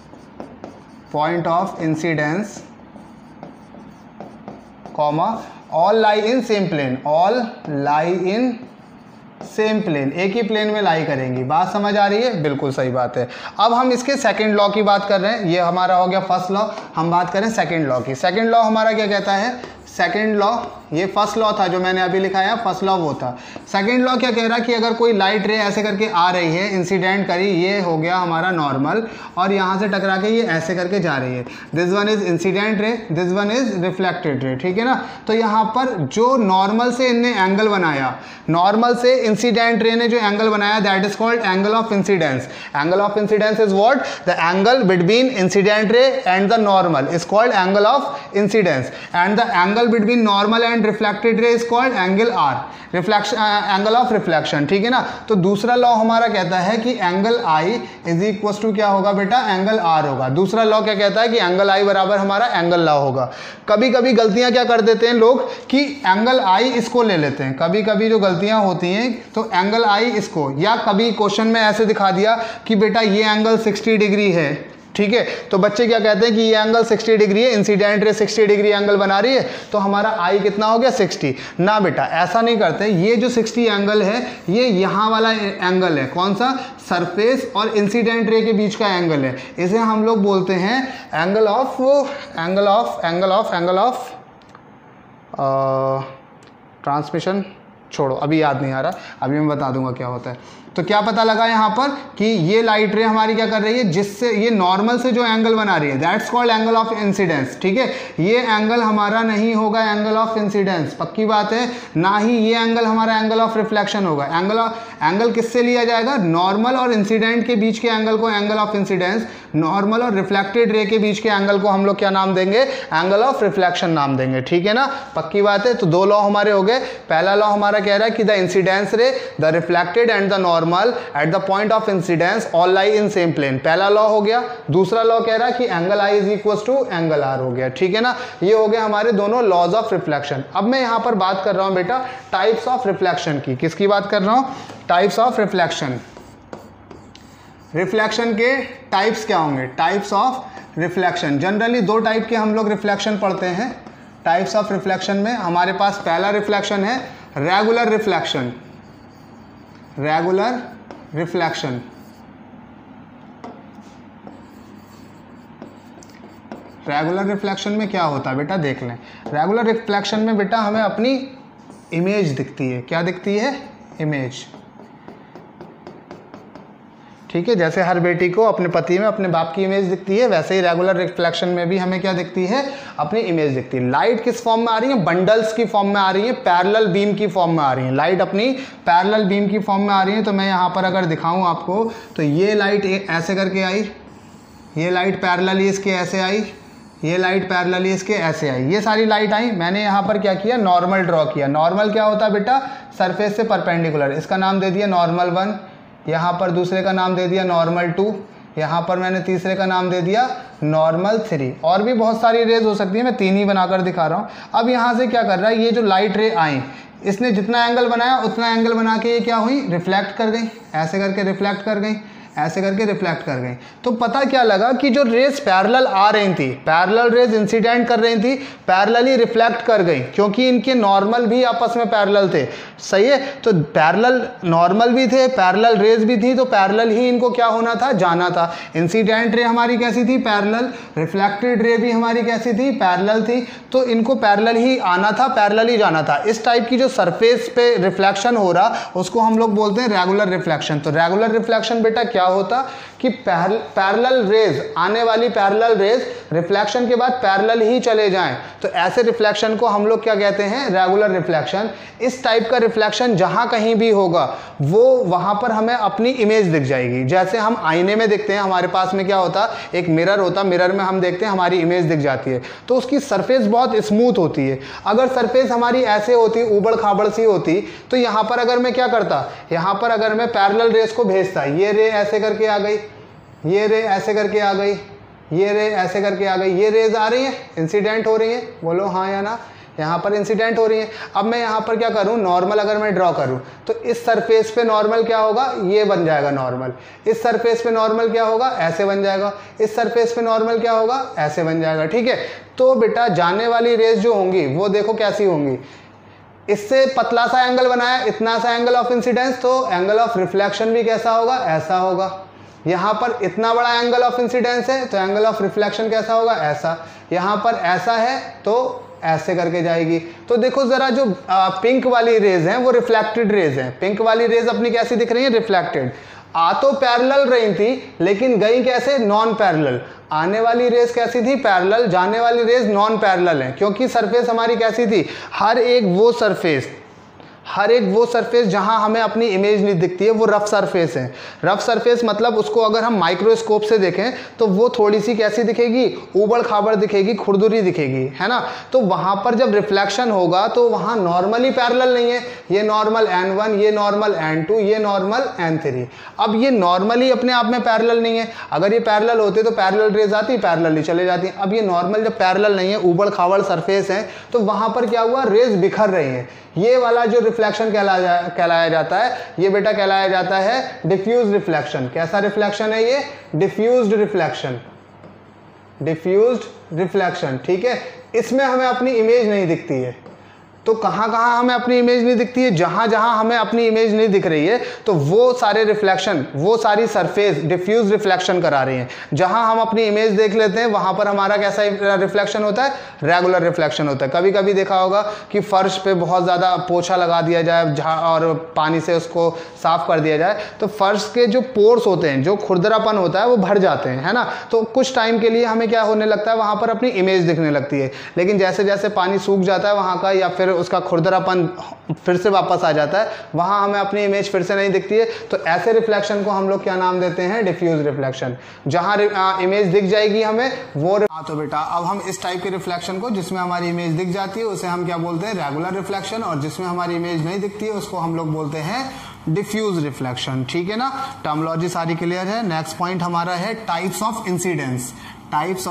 comma, all lie in same plane, all lie in same plane, एक ही plane में लाई करेंगी। बात समझ आ रही है, बिल्कुल सही बात है। अब हम इसके सेकंड लॉ की बात कर रहे हैं, ये हमारा हो गया फर्स्ट लॉ। हम बात करें सेकंड लॉ की। सेकंड लॉ हमारा क्या कहता है, सेकंड लॉ, ये फर्स्ट लॉ था जो मैंने अभी लिखा है, फर्स्ट लॉ वो था। सेकंड लॉ क्या कह रहा है कि अगर कोई लाइट रे ऐसे करके आ रही है, इंसिडेंट करी, ये हो गया हमारा नॉर्मल, और यहाँ से टकरा के ये ऐसे करके जा रही है, this one is incident ray, this one is reflected ray, ठीक है ना। तो यहाँ पर जो नॉर्मल से इनने एंगल बनाया, नॉर्मल से इंसिडेंट रे ने जो एंगल बनाया, that is called angle of incidence. Angle of incidence is what, the angle between incident ray and the normal is called angle of incidence, and the angle between normal and reflected ray is called angle R, reflection, angle of reflection, ठीक है ना। तो दूसरा law हमारा कहता है कि angle I is equal to क्या होगा बेटा, एंगल आर होगा। दूसरा लॉ क्या कहता है कि एंगल आई बराबर हमारा एंगल लॉ होगा। कभी कभी गलतियां क्या कर देते हैं लोग कि एंगल आई इसको ले लेते हैं, कभी कभी जो गलतियां होती हैं, तो एंगल आई इसको, या कभी क्वेश्चन में ऐसे दिखा दिया कि बेटा ये एंगल 60 डिग्री है, ठीक है। तो बच्चे क्या कहते हैं कि ये एंगल 60 डिग्री है, इंसिडेंट रे 60 डिग्री एंगल बना रही है, तो हमारा आई कितना हो गया 60। ना बेटा, ऐसा नहीं करते। ये जो 60 एंगल है, ये यहाँ वाला एंगल है, कौन सा, सरफेस और इंसिडेंट रे के बीच का एंगल है। इसे हम लोग बोलते हैं एंगल ऑफ ट्रांसमिशन छोड़ो, अभी याद नहीं आ रहा, अभी मैं बता दूंगा क्या होता है। तो क्या पता लगा यहाँ पर कि ये लाइट रे हमारी क्या कर रही है, जिससे ये नॉर्मल से जो एंगल बना रही है that's called angle of incidence. ठीक है, ये एंगल हमारा नहीं होगा एंगल ऑफ इंसिडेंस, पक्की बात है, ना ही ये एंगल हमारा एंगल ऑफ रिफ्लेक्शन होगा। एंगल किससे लिया जाएगा, नॉर्मल और इंसिडेंट के बीच के एंगल को एंगल ऑफ इंसिडेंस, नॉर्मल और रिफ्लेक्टेड रे के बीच के एंगल को हम लोग क्या नाम देंगे, एंगल ऑफ रिफ्लेक्शन नाम देंगे। ठीक है ना, पक्की बात है। तो दो लॉ हमारे हो गए। पहला लॉ हमारा कह रहा है कि the incidence ray, the reflected and the normal at the point of incidence all lie in same plane, पहला लॉ हो गया। दूसरा लॉ कह रहा है कि angle I is equal to angle R हो गया। ठीक है ना, ये हो गया हमारे दोनों लॉज ऑफ रिफ्लेक्शन। अब मैं यहां पर बात कर रहा हूं बेटा टाइप्स ऑफ रिफ्लेक्शन की। किसकी बात कर रहा हूं, टाइप्स ऑफ रिफ्लेक्शन। रिफ्लेक्शन के टाइप्स क्या होंगे, टाइप्स ऑफ रिफ्लेक्शन। जनरली दो टाइप के हम लोग रिफ्लेक्शन पढ़ते हैं। टाइप्स ऑफ रिफ्लेक्शन में हमारे पास पहला रिफ्लेक्शन है regular reflection. Regular reflection, regular reflection में क्या होता है बेटा, देख लें। रेगुलर रिफ्लेक्शन में बेटा हमें अपनी इमेज दिखती है। क्या दिखती है, इमेज। ठीक है, जैसे हर बेटी को अपने पति में अपने बाप की इमेज दिखती है, वैसे ही रेगुलर रिफ्लेक्शन में भी हमें क्या दिखती है, अपनी इमेज दिखती है। लाइट किस फॉर्म में आ रही है, बंडल्स की फॉर्म में आ रही है, पैरेलल बीम की फॉर्म में आ रही है। लाइट अपनी पैरेलल बीम की फॉर्म में आ रही है। तो मैं यहाँ पर अगर दिखाऊँ आपको, तो ये लाइट ऐसे करके आई, ये लाइट पैरेलली इसके ऐसे आई, ये लाइट पैरेलली इसके ऐसे आई, ये सारी लाइट आई। मैंने यहाँ पर क्या किया, नॉर्मल ड्रॉ किया। नॉर्मल क्या होता है बेटा, सरफेस से परपेंडिकुलर। इसका नाम दे दिया नॉर्मल 1, यहाँ पर दूसरे का नाम दे दिया नॉर्मल 2, यहाँ पर मैंने तीसरे का नाम दे दिया नॉर्मल 3। और भी बहुत सारी रेज हो सकती है, मैं 3 ही बनाकर दिखा रहा हूँ। अब यहाँ से क्या कर रहा है, ये जो लाइट रे आई, इसने जितना एंगल बनाया उतना एंगल बना के ये क्या हुई, रिफ्लेक्ट कर गई, ऐसे करके रिफ्लेक्ट कर गई, ऐसे करके रिफ्लेक्ट कर गई। तो पता क्या लगा कि जो रेज पैरेलल आ रही थी, पैरेलल रेज इंसिडेंट कर रही थी, पैरेलली रिफ्लेक्ट कर गई, क्योंकि इनके नॉर्मल भी आपस में पैरेलल थे। सही है, तो पैरेलल नॉर्मल भी थे, पैरेलल रेज भी थी, तो पैरेलल ही इनको क्या होना था, जाना था। इंसिडेंट रे हमारी कैसी थी, पैरेलल। रिफ्लेक्टेड रे भी हमारी कैसी थी, पैरेलल थी। तो इनको पैरेलल ही आना था, पैरेलल ही जाना था। इस टाइप की जो सरफेस पे रिफ्लेक्शन हो रहा, उसको हम लोग बोलते हैं रेगुलर रिफ्लेक्शन। तो रेगुलर रिफ्लेक्शन बेटा क्या होता कि पैरेलल रेज, आने वाली पैरेलल रेज रिफ्लेक्शन के बाद पैरेलल ही चले जाएं, तो ऐसे रिफ्लेक्शन को हम लोग क्या कहते हैं, रेगुलर रिफ्लेक्शन। इस टाइप का रिफ्लेक्शन जहां कहीं भी होगा, वो वहां पर हमें अपनी इमेज दिख जाएगी। जैसे हम आईने में देखते हैं, हमारे पास में क्या होता, एक मिरर होता, मिरर में हम देखते हैं हमारी इमेज दिख जाती है, तो उसकी सरफेस बहुत स्मूथ होती है। अगर सरफेस हमारी ऐसे होती, उबड़ खाबड़ सी होती, तो यहां पर अगर मैं क्या करता, यहां पर अगर मैं पैरेलल रेज को भेजता, ये रे ऐसे करके आ गई, ये रे ऐसे करके आ गई, ये रे ऐसे करके आ गई, ये रेज आ रही है, इंसिडेंट हो रही है, बोलो हाँ या ना, यहाँ पर इंसिडेंट हो रही है। अब मैं यहाँ पर क्या करूँ, नॉर्मल अगर मैं ड्रॉ करूँ, तो इस सरफेस पे नॉर्मल क्या होगा, ये बन जाएगा नॉर्मल। इस सरफेस पे नॉर्मल क्या होगा, ऐसे बन जाएगा। इस सरफेस पे नॉर्मल क्या होगा, ऐसे बन जाएगा। ठीक है, तो बेटा जाने वाली रेज जो होंगी वो देखो कैसी होंगी। इससे पतला सा एंगल बनाया, इतना सा एंगल ऑफ इंसिडेंस, तो एंगल ऑफ रिफ्लेक्शन भी कैसा होगा, ऐसा होगा। यहाँ पर इतना बड़ा एंगल ऑफ इंसिडेंस है, तो एंगल ऑफ रिफ्लेक्शन कैसा होगा, ऐसा। यहाँ पर ऐसा है तो ऐसे करके जाएगी। तो देखो जरा, जो पिंक वाली रेज हैं वो रिफ्लेक्टेड रेज हैं। पिंक वाली रेज अपनी कैसी दिख रही है, रिफ्लेक्टेड। आ तो पैरेलल रही थी, लेकिन गई कैसे, नॉन पैरेलल। आने वाली रेज कैसी थी, पैरेलल, जाने वाली रेज नॉन पैरेलल है, क्योंकि सरफेस हमारी कैसी थी, हर एक वो सरफेस जहां हमें अपनी इमेज नहीं दिखती है, वो रफ सरफेस है। रफ सरफेस मतलब उसको अगर हम माइक्रोस्कोप से देखें तो वो थोड़ी सी कैसी दिखेगी, ऊबड़ खाबड़ दिखेगी, खुरदुरी दिखेगी, है ना। तो वहां पर जब रिफ्लेक्शन होगा तो वहां नॉर्मली पैरेलल नहीं है, ये नॉर्मल n1, ये नॉर्मल n2, ये नॉर्मल n3। अब ये नॉर्मली अपने आप में पैरेलल नहीं है। अगर ये पैरेलल होते तो पैरेलल रेज आती, पैरेलल चले जाती। अब ये नॉर्मल जब पैरेलल नहीं है, ऊबड़ खाबड़ सरफेस है, तो वहां पर क्या हुआ, रेज बिखर रही है। ये वाला जो रिफ्लेक्शन कहलाया जाता है, ये बेटा कहलाया जाता है डिफ्यूज रिफ्लेक्शन। कैसा रिफ्लेक्शन है ये, डिफ्यूज्ड रिफ्लेक्शन, डिफ्यूज्ड रिफ्लेक्शन। ठीक है, इसमें हमें अपनी इमेज नहीं दिखती है। तो कहाँ कहाँ हमें अपनी इमेज नहीं दिखती है, जहाँ जहाँ हमें अपनी इमेज नहीं दिख रही है तो वो सारे रिफ्लेक्शन, वो सारी सरफेस डिफ्यूज रिफ्लेक्शन करा रही हैं। जहाँ हम अपनी इमेज देख लेते हैं वहाँ पर हमारा कैसा रिफ्लेक्शन होता है, रेगुलर रिफ्लेक्शन होता है। कभी कभी देखा होगा कि फर्श पे बहुत ज़्यादा पोछा लगा दिया जाए और पानी से उसको साफ कर दिया जाए तो फर्श के जो पोर्स होते हैं, जो खुरदरापन होता है वो भर जाते हैं, है ना। तो कुछ टाइम के लिए हमें क्या होने लगता है, वहाँ पर अपनी इमेज दिखने लगती है। लेकिन जैसे जैसे पानी सूख जाता है वहाँ का, या फिर उसका खुरदरापन फिर से वापस आ जाता है, वहाँ हमें अपनी इमेज फिर से नहीं दिखती है। तो ऐसे रिफ्लेक्शन को हम लोग क्या नाम देते हैं, डिफ्यूज रिफ्लेक्शन। जहाँ इमेज दिख जाएगी हमें वो। तो बेटा अब हम इस टाइप के रिफ्लेक्शन को, जिसमें हमारी इमेज दिख जाती है, उसे हम क्या बोलते हैं, रेगुलर रिफ्लेक्शन। और जिसमें हमारी इमेज नहीं दिखती है उसको हम लोग बोलते हैं डिफ्यूज रिफ्लेक्शन। ठीक है ना, टर्मोलॉजी सारी क्लियर है। नेक्स्ट पॉइंट हमारा है types of incidence. Types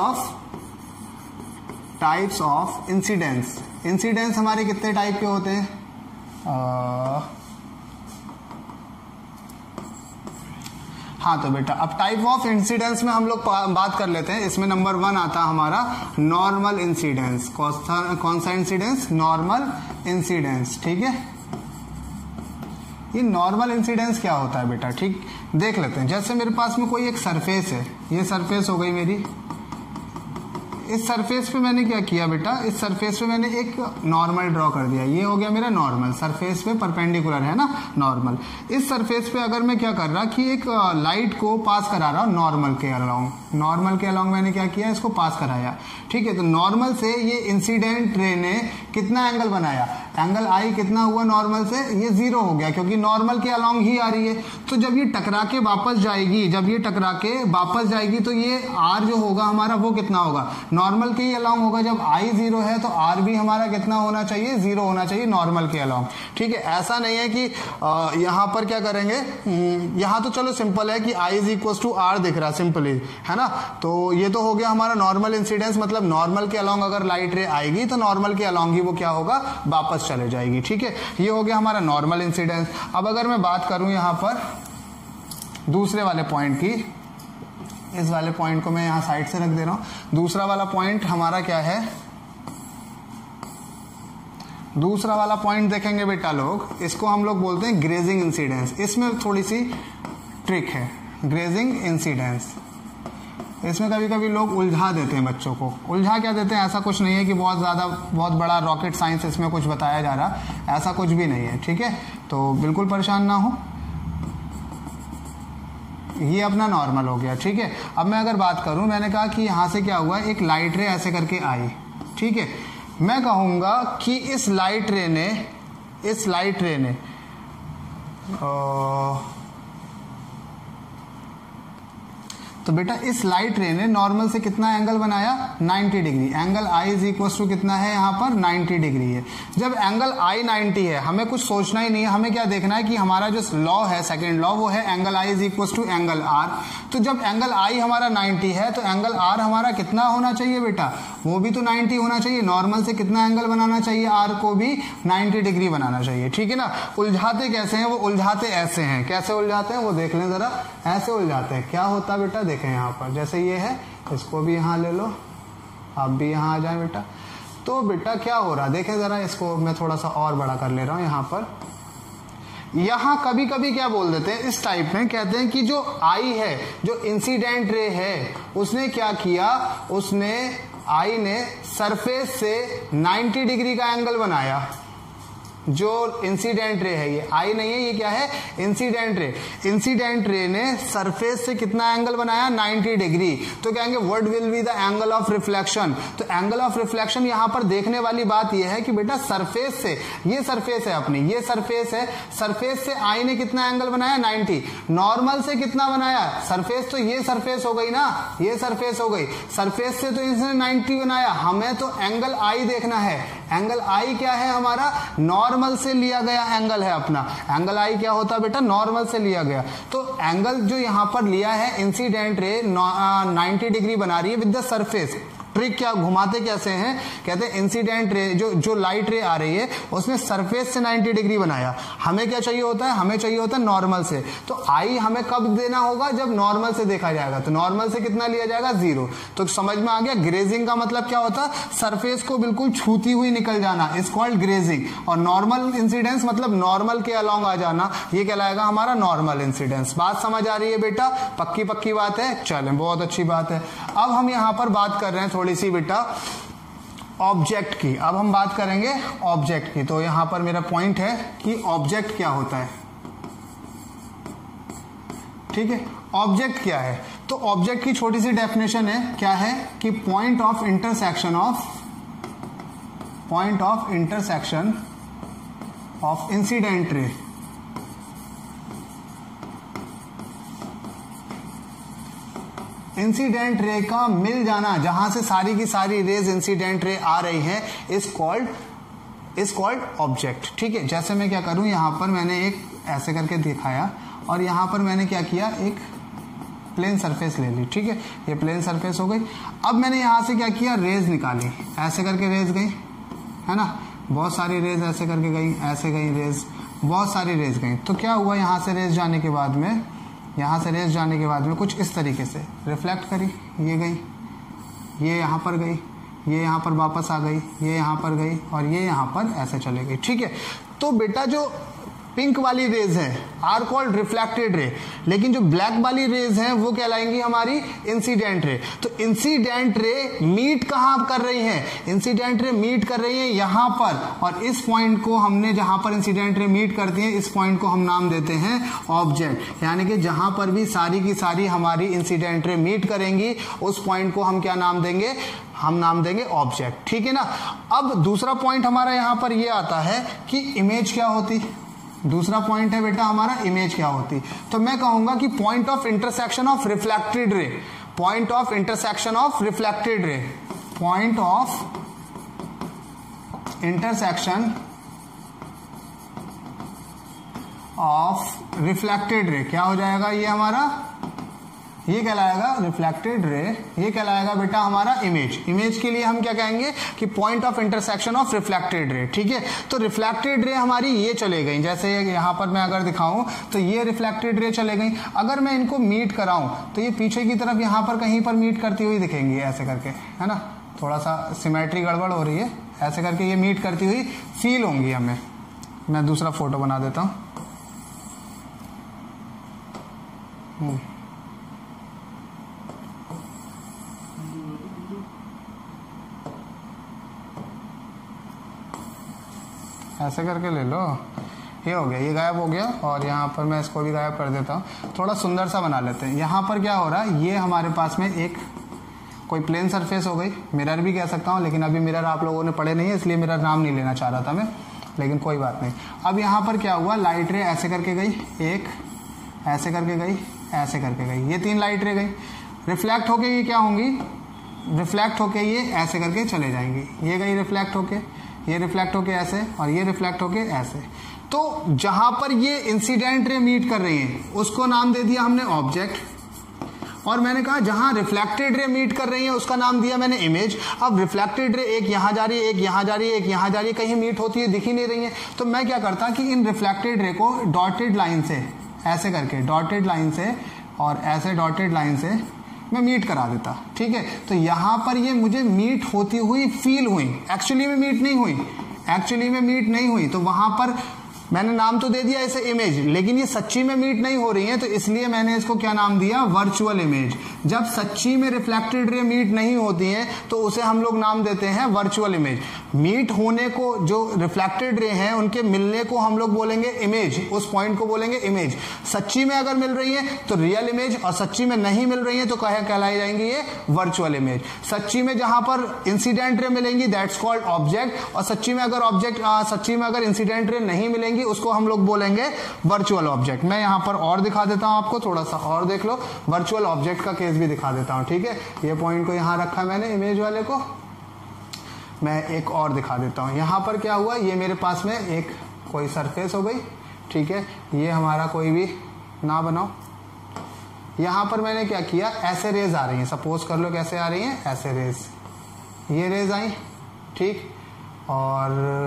of incidence. Incidence हमारे कितने टाइप के होते हैं, हाँ तो बेटा अब टाइप ऑफ इंसिडेंस में हम लोग बात कर लेते हैं। इसमें नंबर 1 आता है हमारा नॉर्मल इंसिडेंस। कौन सा इंसिडेंस, नॉर्मल इंसिडेंस। ठीक है, ये नॉर्मल इंसिडेंस क्या होता है बेटा, ठीक देख लेते हैं। जैसे मेरे पास में कोई एक सरफेस है, ये सरफेस हो गई मेरी। इस सरफेस पे मैंने क्या किया बेटा, इस सरफेस पे मैंने एक नॉर्मल ड्रॉ कर दिया। ये हो गया मेरा नॉर्मल, सरफेस पे परपेंडिकुलर है ना नॉर्मल। इस सरफेस पे अगर मैं क्या कर रहा कि एक लाइट को पास करा रहा हूँ नॉर्मल के अलोंग। नॉर्मल के अलोंग मैंने क्या किया, इसको पास कराया। ठीक है, तो नॉर्मल से ये इंसिडेंट रे ने कितना एंगल बनाया, एंगल आई कितना हुआ नॉर्मल से, ये 0 हो गया क्योंकि नॉर्मल के अलोंग ही आ रही है। तो जब ये टकरा के वापस जाएगी, जब ये टकरा के वापस जाएगी तो ये आर जो होगा हमारा वो कितना होगा, नॉर्मल के ही अलोंग होगा। जब आई 0 है तो आर भी हमारा कितना होना चाहिए, 0 होना चाहिए नॉर्मल के अलोंग। ठीक है, ऐसा नहीं है कि यहाँ पर क्या करेंगे, यहाँ तो चलो सिंपल है कि I is equal to R दिख रहा सिंपली, है ना। तो ये तो हो गया हमारा नॉर्मल इंसिडेंस, मतलब नॉर्मल के अलोंग अगर लाइट रे आएगी तो नॉर्मल के अलोंग ही वो क्या होगा, वापस चले जाएगी। ठीक है, ये हो गया हमारा नॉर्मल इंसिडेंस। अब अगर मैं बात करूं यहाँ पर दूसरे वाले पॉइंट की, इस वाले पॉइंट को मैं यहां साइड से रख दे रहा हूं। दूसरा वाला पॉइंट हमारा क्या है, दूसरा वाला पॉइंट देखेंगे बेटा लोग, इसको हम लोग बोलते हैं ग्रेजिंग इंसिडेंस। इसमें थोड़ी सी ट्रिक है, ग्रेजिंग इंसिडेंस। इसमें कभी कभी लोग उलझा देते हैं बच्चों को। उलझा क्या देते हैं, ऐसा कुछ नहीं है कि बहुत बड़ा रॉकेट साइंस इसमें कुछ बताया जा रहा, ऐसा कुछ भी नहीं है। ठीक है, तो बिल्कुल परेशान ना हो। ये अपना नॉर्मल हो गया। ठीक है, अब मैं अगर बात करूं, मैंने कहा कि यहां से क्या हुआ, एक लाइट रे ऐसे करके आई। ठीक है, मैं कहूंगा कि इस लाइट रे ने तो बेटा इस लाइट रे ने नॉर्मल से कितना एंगल बनाया, 90 degree. Angle I is equal to कितना है यहाँ पर, 90 डिग्री है। जब एंगल आई 90 है, हमें कुछ सोचना ही नहीं है, हमें क्या देखना है कि हमारा जो लॉ है, सेकंड लॉ, वो है angle I is equal to angle R. तो जब एंगल आई हमारा 90 है तो एंगल आर हमारा कितना होना चाहिए बेटा, वो भी तो 90 होना चाहिए। नॉर्मल से कितना एंगल बनाना चाहिए, आर को भी 90 डिग्री बनाना चाहिए। ठीक है ना। उलझाते कैसे हैं, वो उलझाते ऐसे हैं। कैसे उलझाते हैं वो देख लें जरा, ऐसे उलझाते हैं। क्या होता है बेटा, देखें यहाँ पर, जैसे ये है, इसको भी यहाँ ले लो, आप भी यहाँ आ जाए बेटा। तो बेटा क्या हो रहा है, देखें जरा, इसको मैं थोड़ा सा और बड़ा कर ले रहा हूँ। यहाँ पर यहाँ कभी कभी क्या बोल देते हैं, इस टाइप में कहते हैं कि जो आई है, जो इंसिडेंट रे है, उसने क्या किया, उसने आई ने सरफेस से 90 डिग्री का एंगल बनाया। जो इंसिडेंट रे है, ये आई नहीं है, ये क्या है, इंसिडेंट रे। इंसिडेंट रे ने सरफेस से कितना एंगल बनाया, 90 डिग्री। तो कहेंगे what will be the angle of reflection. तो एंगल ऑफ रिफ्लेक्शन यहां पर देखने वाली बात यह है कि बेटा सरफेस से, ये सरफेस है अपनी, ये सरफेस है, सरफेस से आई ने कितना एंगल बनाया, 90। नॉर्मल से कितना बनाया, सरफेस तो ये सरफेस हो गई ना, ये सरफेस हो गई, सरफेस से तो इसने 90 बनाया। हमें तो एंगल आई देखना है। एंगल आई क्या है हमारा, नॉर्मल से लिया गया एंगल है अपना। एंगल आई क्या होता है बेटा, नॉर्मल से लिया गया। तो एंगल जो यहां पर लिया है इंसिडेंट रे 90 डिग्री बना रही है विद द सरफेस। ट्रिक क्या, घुमाते कैसे हैं, कहते हैं इंसिडेंट रे जो लाइट रे आ रही है उसने सरफेस से 90 डिग्री बनाया, हमें क्या चाहिए होता है, हमें चाहिए होता है नॉर्मल से। तो आई हमें कब देना होगा, जब नॉर्मल से देखा जाएगा। तो नॉर्मल से कितना लिया जाएगा, 0। तो समझ में आ गया, ग्रेजिंग का मतलब क्या होता है, सरफेस को बिल्कुल छूती हुई निकल जाना, इज कॉल्ड ग्रेजिंग। और नॉर्मल इंसिडेंस मतलब नॉर्मल के अलोंग आ जाना, ये कहलाएगा हमारा नॉर्मल इंसिडेंस। बात समझ आ रही है बेटा, पक्की पक्की बात है, चलें बहुत अच्छी बात है। अब हम यहां पर बात कर रहे हैं थोड़ी सी बेटा ऑब्जेक्ट की। अब हम बात करेंगे ऑब्जेक्ट की। तो यहां पर मेरा पॉइंट है कि ऑब्जेक्ट क्या होता है, ठीक है। ऑब्जेक्ट क्या है, तो ऑब्जेक्ट की छोटी सी डेफिनेशन है, क्या है कि point of intersection of incident ray, incident ray का मिल जाना, जहां से सारी की सारी रेज इंसिडेंट रे आ रही हैं, इज कॉल्ड ऑब्जेक्ट, ठीक है। जैसे मैं क्या करूं, यहां पर मैंने एक ऐसे करके दिखाया और यहां पर मैंने क्या किया, एक प्लेन सरफेस ले ली, ठीक है। ये प्लेन सरफेस हो गई। अब मैंने यहां से क्या किया, रेज निकाली, ऐसे करके रेज गई, है ना, बहुत सारी रेज ऐसे करके गई, ऐसे गई रेज, बहुत सारी रेज गई। तो क्या हुआ, यहां से रेज जाने के बाद में कुछ इस तरीके से रिफ्लेक्ट करी, ये गई, ये यहां पर गई, ये यहां पर वापस आ गई, ये यहां पर गई और ये यहां पर ऐसे चले गई, ठीक है। तो बेटा जो पिंक वाली रेज है आर कॉल्ड रिफ्लेक्टेड रे, लेकिन जो ब्लैक वाली रेज हैं वो कहलाएंगी हमारी इंसिडेंट रे। तो इंसिडेंट रे मीट कहां कर रही हैं, इंसिडेंट रे मीट कर रही हैं यहां पर, और इस पॉइंट को हमने, जहां पर इंसिडेंट रे मीट करती हैं, इस पॉइंट को हम नाम देते हैं ऑब्जेक्ट। यानी कि जहां पर भी सारी की सारी हमारी इंसिडेंट रे मीट करेंगी, उस पॉइंट को हम क्या नाम देंगे, हम नाम देंगे ऑब्जेक्ट, ठीक है ना। अब दूसरा पॉइंट हमारा यहां पर ये आता है कि इमेज क्या होती, दूसरा पॉइंट है बेटा हमारा इमेज क्या होती। तो मैं कहूंगा कि point of intersection of reflected ray, point of intersection of reflected ray, point of intersection of reflected ray क्या हो जाएगा, ये हमारा, ये कहलाएगा रिफ्लेक्टेड रे, ये कहलाएगा बेटा हमारा इमेज। इमेज के लिए हम क्या कहेंगे कि point of intersection of reflected ray, ठीक है। तो रिफ्लेक्टेड रे हमारी ये चले गई, जैसे यहां पर मैं अगर दिखाऊं तो ये रिफ्लेक्टेड रे चले गई। अगर मैं इनको मीट कराऊं तो ये पीछे की तरफ यहां पर कहीं पर मीट करती हुई दिखेंगी, ऐसे करके, है ना, थोड़ा सा सिमेट्री गड़बड़ हो रही है, ऐसे करके ये मीट करती हुई फील होंगी हमें। मैं दूसरा फोटो बना देता हूं, ऐसे करके ले लो, ये हो गया, ये गायब हो गया, और यहाँ पर मैं इसको भी गायब कर देता हूँ, थोड़ा सुंदर सा बना लेते हैं। यहाँ पर क्या हो रहा है, ये हमारे पास में एक कोई प्लेन सरफेस हो गई, मिरर भी कह सकता हूँ, लेकिन अभी मिरर आप लोगों ने पढ़े नहीं है इसलिए मिरर नाम नहीं लेना चाह रहा था मैं, लेकिन कोई बात नहीं। अब यहाँ पर क्या हुआ, लाइट रे ऐसे करके गई, एक ऐसे करके गई, ऐसे करके गई, ये 3 लाइट रे गई, रिफ्लेक्ट होके ये क्या होंगी, रिफ्लेक्ट होके ये ऐसे करके चले जाएंगी, ये गई रिफ्लेक्ट होके, ये रिफ्लेक्ट होके ऐसे, और ये रिफ्लेक्ट होके ऐसे। तो जहां पर ये इंसिडेंट रे मीट कर रही है उसको नाम दे दिया हमने ऑब्जेक्ट, और मैंने कहा जहां रिफ्लेक्टेड रे मीट कर रही है उसका नाम दिया मैंने इमेज। अब रिफ्लेक्टेड रे एक यहां जा रही है, एक यहां जा रही है, एक यहां जा रही है, कहीं मीट होती है दिख ही नहीं रही है। तो मैं क्या करता कि इन रिफ्लेक्टेड रे को डॉटेड लाइन से ऐसे करके, डॉटेड लाइन से और ऐसे डॉटेड लाइन से मैं मीट करा देता, ठीक है। तो यहां पर ये मुझे मीट होती हुई फील हुई, एक्चुअली में मीट नहीं हुई, एक्चुअली में मीट नहीं हुई। तो वहां पर मैंने नाम तो दे दिया इसे इमेज, लेकिन ये सच्ची में मीट नहीं हो रही है, तो इसलिए मैंने इसको क्या नाम दिया, वर्चुअल इमेज। जब सच्ची में रिफ्लेक्टेड रे मीट नहीं होती है तो उसे हम लोग नाम देते हैं वर्चुअल इमेज। मीट होने को, जो रिफ्लेक्टेड रे हैं उनके मिलने को हम लोग बोलेंगे इमेज, उस पॉइंट को बोलेंगे इमेज। सच्ची में अगर मिल रही है तो रियल इमेज, और सच्ची में नहीं मिल रही है तो कहलाई जाएंगी ये वर्चुअल इमेज। सच्ची में जहां पर इंसिडेंट रे मिलेंगी दैट्स कॉल्ड ऑब्जेक्ट, और सच्ची में अगर इंसिडेंट रे नहीं मिलेंगी उसको हम लोग बोलेंगे वर्चुअल ऑब्जेक्ट। मैं यहां पर और दिखा देता हूं आपको, थोड़ा सा और देख लो, वर्चुअल ऑब्जेक्ट का केस भी दिखा देता हूं, ठीक है। ये पॉइंट को यहां रखा मैंने इमेज वाले को, मैं एक और दिखा देता हूं। यहां पर क्या हुआ, ये मेरे पास में एक कोई सरफेस हो गई, ठीक है, ये हमारा कोई भी ना बनाओ। यहां पर मैंने क्या किया, ऐसे रेज आ रही हैं, सपोज कर लो कैसे आ रही हैं, ऐसे रेज, ये रेज आई, ठीक, और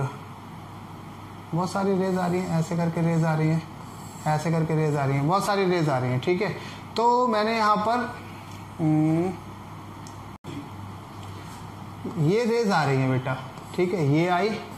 बहुत सारी रेज आ रही हैं, ऐसे करके रेज आ रही हैं, ऐसे करके रेज आ रही हैं, बहुत सारी रेज आ रही हैं, ठीक है। तो मैंने यहाँ पर ये रेज आ रही है बेटा, ठीक है, ये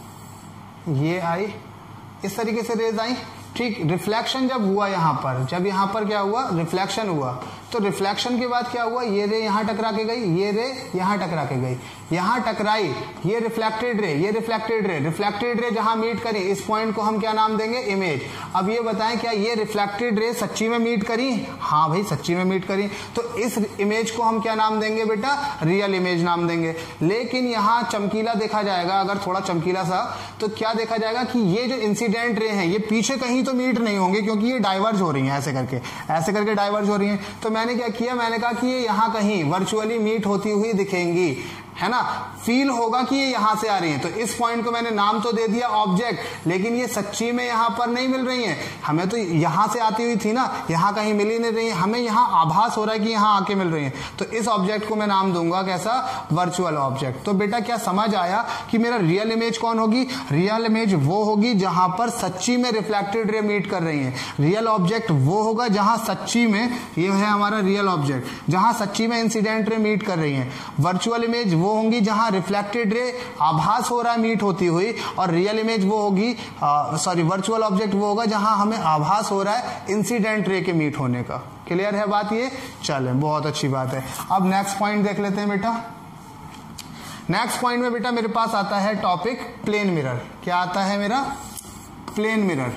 आई, इस तरीके से रेज आई, ठीक। रिफ्लेक्शन जब हुआ यहाँ पर, जब यहाँ पर क्या हुआ, रिफ्लेक्शन हुआ, तो रिफ्लेक्शन के बाद क्या हुआ, ये रे यहाँ टकरा के गई, ये रे यहाँ टकरा के गई, यहाँ टकराई, ये रिफ्लेक्टेड रे, ये रिफ्लेक्टेड रे जहां मीट करी, इस पॉइंट को हम क्या नाम देंगे, इमेज। अब ये बताएं क्या ये रिफ्लेक्टेड रे सच्ची में मीट करी, हाँ भाई सच्ची में मीट करी, तो इस इमेज को हम क्या नाम देंगे बेटा, रियल इमेज नाम देंगे। लेकिन यहाँ चमकीला देखा जाएगा, अगर थोड़ा चमकीला सा, तो क्या देखा जाएगा कि ये जो इंसिडेंट रे हैं ये पीछे कहीं तो मीट नहीं होंगे, क्योंकि ये डाइवर्ज हो रही हैं, ऐसे करके डाइवर्ज हो रही हैं। तो मैंने क्या किया, मैंने कहा कि ये यहाँ कहीं वर्चुअली मीट होती हुई दिखेंगी, है ना, फील होगा कि ये यहां से आ रही है। तो इस पॉइंट को मैंने नाम तो दे दिया ऑब्जेक्ट, लेकिन ये सच्ची में यहां पर नहीं मिल रही है, हमें तो यहां से आती हुई थी ना, यहां कहीं मिल ही नहीं रही है, हमें यहां आभास हो रहा है कि यहां आके मिल रही है। तो इस ऑब्जेक्ट को मैं नाम दूंगा कैसा, वर्चुअल ऑब्जेक्ट। तो बेटा क्या समझ आया कि मेरा रियल इमेज कौन होगी, रियल इमेज वो होगी जहां पर सच्ची में रिफ्लेक्टेड रे मीट कर रही है। रियल ऑब्जेक्ट वो होगा जहां सच्ची में, ये है हमारा रियल ऑब्जेक्ट, जहां सच्ची में इंसिडेंट रे मीट कर रही है। वर्चुअल इमेज वो होंगी जहां रिफ्लेक्टेड रे आभास हो रहा है मीट होती हुई, और रियल इमेज वो होगी, वर्चुअल ऑब्जेक्ट वो होगा जहां हमें आभास हो रहा है इंसिडेंट रे के मीट होने का। क्लियर है बात ये, चले बहुत अच्छी बात है। अब नेक्स्ट पॉइंट देख लेते हैं बेटा। नेक्स्ट पॉइंट में बेटा मेरे पास आता है टॉपिक प्लेन मिरर। क्या आता है मेरा, प्लेन मिरर।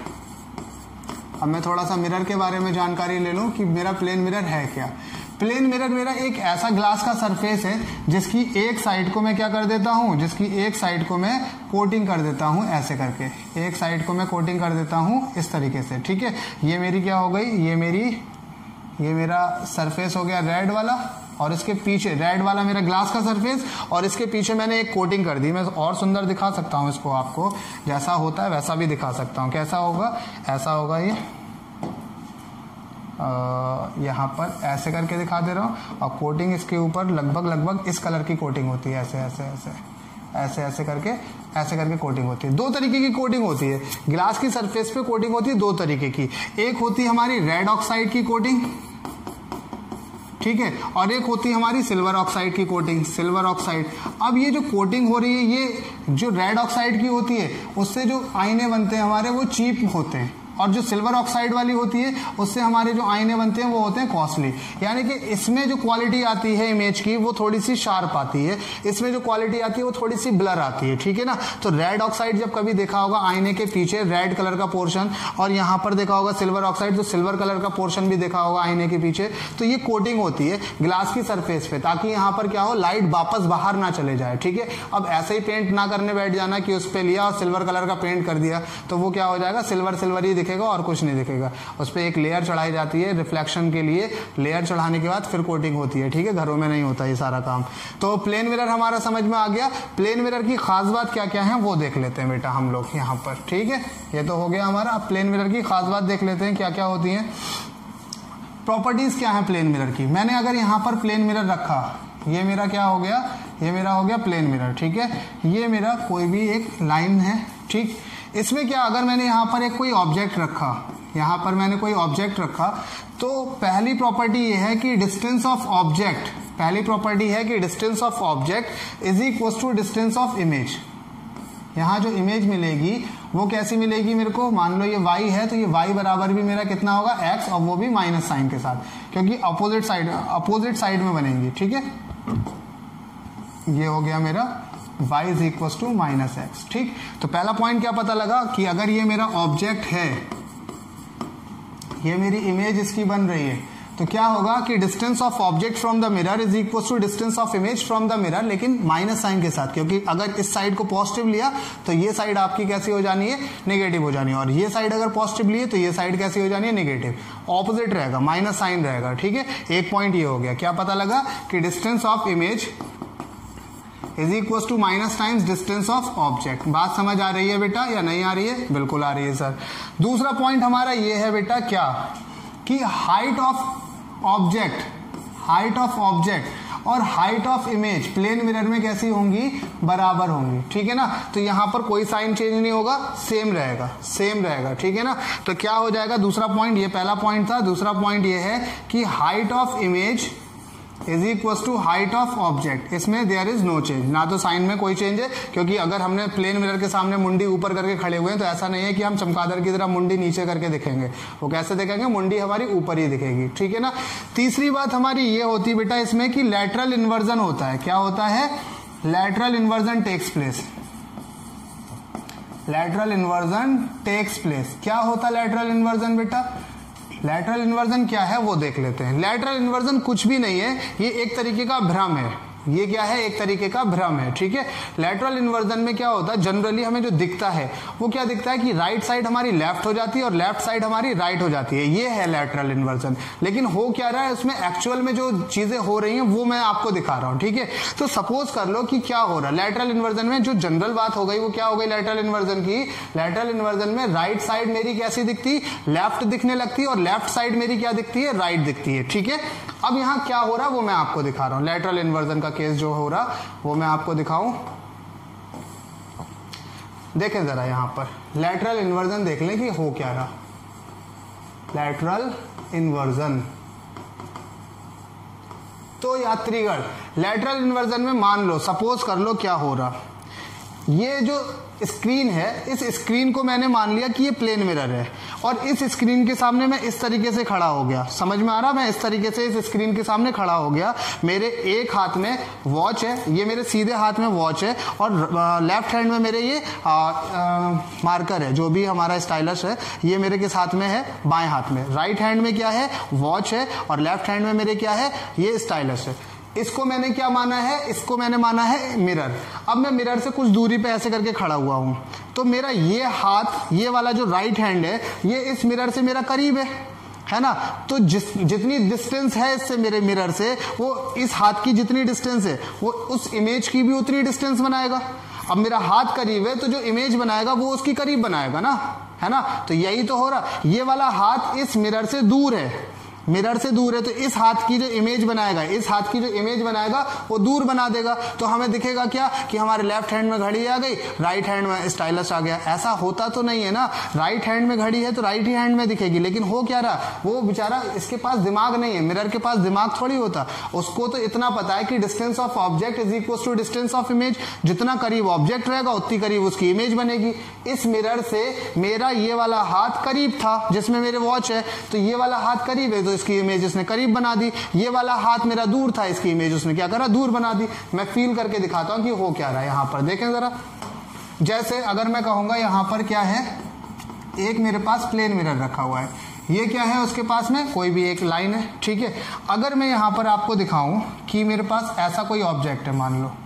अब मैं थोड़ा सा मिरर के बारे में जानकारी ले लूं कि मेरा प्लेन मिरर है क्या। प्लेन मिरर मेरा एक ऐसा ग्लास का सरफेस है जिसकी एक साइड को मैं क्या कर देता हूं, जिसकी एक साइड को मैं कोटिंग कर देता हूं, ऐसे करके एक साइड को मैं कोटिंग कर देता हूं इस तरीके से, ठीक है। ये मेरी क्या हो गई, ये मेरा सरफेस हो गया रेड वाला, और इसके पीछे रेड वाला मेरा ग्लास का सरफेस, और इसके पीछे मैंने एक कोटिंग कर दी। मैं और सुंदर दिखा सकता हूं इसको, आपको जैसा होता है वैसा भी दिखा सकता हूं। कैसा होगा, ऐसा होगा, ये यहाँ पर ऐसे करके दिखा दे रहा हूँ, और कोटिंग इसके ऊपर लगभग इस कलर की कोटिंग होती है, ऐसे करके कोटिंग होती है। दो तरीके की कोटिंग होती है ग्लास की सरफेस पे, कोटिंग होती है दो तरीके की। एक होती है हमारी रेड ऑक्साइड की कोटिंग, ठीक है, और एक होती है हमारी सिल्वर ऑक्साइड की कोटिंग, सिल्वर ऑक्साइड। अब ये जो कोटिंग हो रही है, ये जो रेड ऑक्साइड की होती है उससे जो आईने बनते हैं हमारे वो चीप होते हैं, और जो सिल्वर ऑक्साइड वाली होती है उससे हमारे जो आईने बनते हैं वो होते हैं कॉस्टली। यानी कि इसमें जो क्वालिटी आती है इमेज की वो थोड़ी सी शार्प आती है, इसमें जो क्वालिटी आती है वो थोड़ी सी ब्लर आती है, ठीक है ना। तो रेड ऑक्साइड जब कभी देखा होगा आईने के पीछे रेड कलर का पोर्शन, और यहाँ पर देखा होगा सिल्वर ऑक्साइड तो सिल्वर कलर का पोर्शन भी देखा होगा आईने के पीछे। तो ये कोटिंग होती है ग्लास की सरफेस पे, ताकि यहाँ पर क्या हो, लाइट वापस बाहर ना चले जाए, ठीक है। अब ऐसे ही पेंट ना करने बैठ जाना कि उस पर लिया और सिल्वर कलर का पेंट कर दिया, तो वो क्या हो जाएगा, सिल्वर ही दिखेगा और कुछ नहीं दिखेगा। उस पर एक लेयर चढ़ाई जाती है रिफ्लेक्शन के लिए, लेयर चढ़ाने के बाद फिर कोटिंग होती है, ठीक है। घरों में नहीं होता ये सारा काम। तो प्लेन मिरर हमारा समझ में आ गया। प्लेन मिरर की खास बात क्या क्या है वो देख लेते हैं बेटा हम लोग यहाँ पर, ठीक है। ये तो हो गया हमारा। अब प्लेन मिरर की खास बात देख लेते हैं क्या क्या होती है, प्रॉपर्टीज क्या है प्लेन मिरर की। मैंने अगर यहाँ पर प्लेन मिरर रखा, ये मेरा क्या हो गया, ये मेरा हो गया प्लेन मिरर, ठीक है। ये मेरा कोई भी एक लाइन है, ठीक। इसमें क्या, अगर मैंने यहाँ पर एक कोई ऑब्जेक्ट रखा, यहाँ पर मैंने कोई ऑब्जेक्ट रखा, तो पहली प्रॉपर्टी ये है कि डिस्टेंस ऑफ ऑब्जेक्ट, पहली प्रॉपर्टी है कि distance of object is equal to distance of image. यहाँ जो इमेज मिलेगी वो कैसी मिलेगी मेरे को, मान लो ये y है तो ये y बराबर भी मेरा कितना होगा x, और वो भी माइनस साइन के साथ, क्योंकि अपोजिट साइड में बनेंगी, ठीक है। ये हो गया मेरा y is equal to minus x, ठीक। तो पहला पॉइंट क्या पता लगा कि अगर ये मेरा ऑब्जेक्ट है, ये मेरी इमेज इसकी बन रही है, तो क्या होगा कि distance of object from the mirror is equal to distance of image from the mirror, लेकिन माइनस साइन के साथ, क्योंकि अगर इस साइड को पॉजिटिव लिया तो ये साइड आपकी कैसी हो जानी है, नेगेटिव हो जानी है, और ये साइड अगर पॉजिटिव लिए तो ये साइड कैसी हो जानी है, नेगेटिव, ऑपोजिट रहेगा, माइनस साइन रहेगा, ठीक है। एक पॉइंट ये हो गया। क्या पता लगा कि distance of image is equal to minus times distance of object. बात समझ आ रही है बेटा या नहीं आ रही है? बिल्कुल आ रही है सर। दूसरा पॉइंट हमारा ये है बेटा क्या, कि हाइट ऑफ ऑब्जेक्ट और height of image plane mirror में कैसी होंगी, बराबर होंगी, ठीक है ना। तो यहां पर कोई साइन चेंज नहीं होगा, सेम रहेगा, सेम रहेगा, ठीक है ना। तो क्या हो जाएगा, दूसरा पॉइंट, ये पहला पॉइंट था, दूसरा पॉइंट ये है कि height of image is equal to height of object, इसमें देयर इज नो चेंज, ना तो साइन में कोई चेंज है, क्योंकि अगर हमने प्लेन मिरर के सामने मुंडी ऊपर करके खड़े हुए हैं तो ऐसा नहीं है कि हम चमगादड़ की तरह मुंडी नीचे करके दिखेंगे, वो कैसे दिखेंगे, मुंडी हमारी ऊपर ही दिखेगी, ठीक है ना। तीसरी बात हमारी ये होती बेटा इसमें कि लैटरल इन्वर्जन होता है, क्या होता है, lateral inversion takes place, lateral inversion takes place. क्या होता है लैटरल इन्वर्जन बेटा, लैटरल इन्वर्जन क्या है वो देख लेते हैं। लैटरल इन्वर्जन कुछ भी नहीं है, ये एक तरीके का भ्रम है, ये क्या है, एक तरीके का भ्रम है, ठीक है। लैटरल इन्वर्जन में क्या होता है, जनरली हमें जो दिखता है वो क्या दिखता है कि राइट साइड हमारी लेफ्ट हो जाती है और लेफ्ट साइड हमारी राइट हो जाती है, ये है लैटरल इन्वर्जन। लेकिन हो क्या रहा है उसमें, एक्चुअल में जो चीजें हो रही हैं वो मैं आपको दिखा रहा हूं, ठीक है। तो सपोज कर लो कि क्या हो रहा है लैटरल इन्वर्जन में, जो जनरल बात हो गई वो क्या हो गई लैटरल इन्वर्जन की, लैटरल इन्वर्जन में राइट साइड मेरी कैसी दिखती, लेफ्ट दिखने लगती है, और लेफ्ट साइड मेरी क्या दिखती है, राइट दिखती है, ठीक है। अब यहां क्या हो रहा है वो मैं आपको दिखा रहा हूं, लैटरल इन्वर्जन का केस जो हो रहा वो मैं आपको दिखाऊं। देखें जरा यहां पर लैटरल इन्वर्जन देख लें कि हो क्या रहा, लैटरल इन्वर्जन। तो यात्रीगण लैटरल इन्वर्जन में मान लो, सपोज कर लो क्या हो रहा, ये जो स्क्रीन है, इस स्क्रीन को मैंने मान लिया कि ये प्लेन मिरर है, और इस स्क्रीन के सामने मैं इस तरीके से खड़ा हो गया, समझ में आ रहा, मैं इस तरीके से इस स्क्रीन के सामने खड़ा हो गया, मेरे एक हाथ में वॉच है, ये मेरे सीधे हाथ में वॉच है, और लेफ्ट हैंड में मेरे ये मार्कर है, जो भी हमारा स्टाइलस है, ये मेरे के साथ में है बाएं हाथ में, राइट हैंड में क्या है, वॉच है, और लेफ्ट हैंड में मेरे क्या है, ये स्टाइलस है। इसको मैंने क्या माना है, इसको मैंने माना है मिरर। अब मैं मिरर से कुछ दूरी पे ऐसे करके खड़ा हुआ हूं, तो मेरा ये हाथ, ये वाला जो राइट हैंड है, ये इस मिरर से मेरा करीब है ना। तो जितनी डिस्टेंस है इससे मेरे मिरर से, वो इस हाथ की जितनी डिस्टेंस है वो उस इमेज की भी उतनी डिस्टेंस बनाएगा। अब मेरा हाथ करीब है तो जो इमेज बनाएगा वो उसकी करीब बनाएगा ना, है ना। तो यही तो हो रहा, ये वाला हाथ इस मिरर से दूर है, मिरर से दूर है, तो इस हाथ की जो इमेज बनाएगा, इस हाथ की जो इमेज बनाएगा वो दूर बना देगा, तो हमें दिखेगा क्या कि हमारे लेफ्ट हैंड में घड़ी आ गई, राइट हैंड में स्टाइलस आ गया। ऐसा होता तो नहीं है ना, राइट हैंड में घड़ी है तो राइट ही हैंड में दिखेगी, लेकिन हो क्या रहा, वो बेचारा, इसके पास दिमाग नहीं है, मिरर के पास दिमाग थोड़ी होता, उसको तो इतना पता है कि distance of object is equal to distance of image, जितना करीब ऑब्जेक्ट रहेगा उतनी करीब उसकी इमेज बनेगी। इस मिरर से मेरा ये वाला हाथ करीब था जिसमें मेरे वॉच है, तो ये वाला हाथ करीब है तो इसकी इमेज इसने करीब बना दी, ये वाला हाथ मेरा दूर था, इसकी इमेज उसने क्या करा, दूर बना दी। मैं फील करके दिखाता हूं कि हो क्या रहा है। यहां पर देखें जरा, जैसे अगर मैं कहूंगा यहां पर क्या है, एक मेरे पास प्लेन मिरर रखा हुआ है, ये क्या है उसके पास में कोई भी एक लाइन है, ठीक है। अगर मैं यहां पर आपको दिखाऊं कि मेरे पास ऐसा कोई ऑब्जेक्ट है, मान लो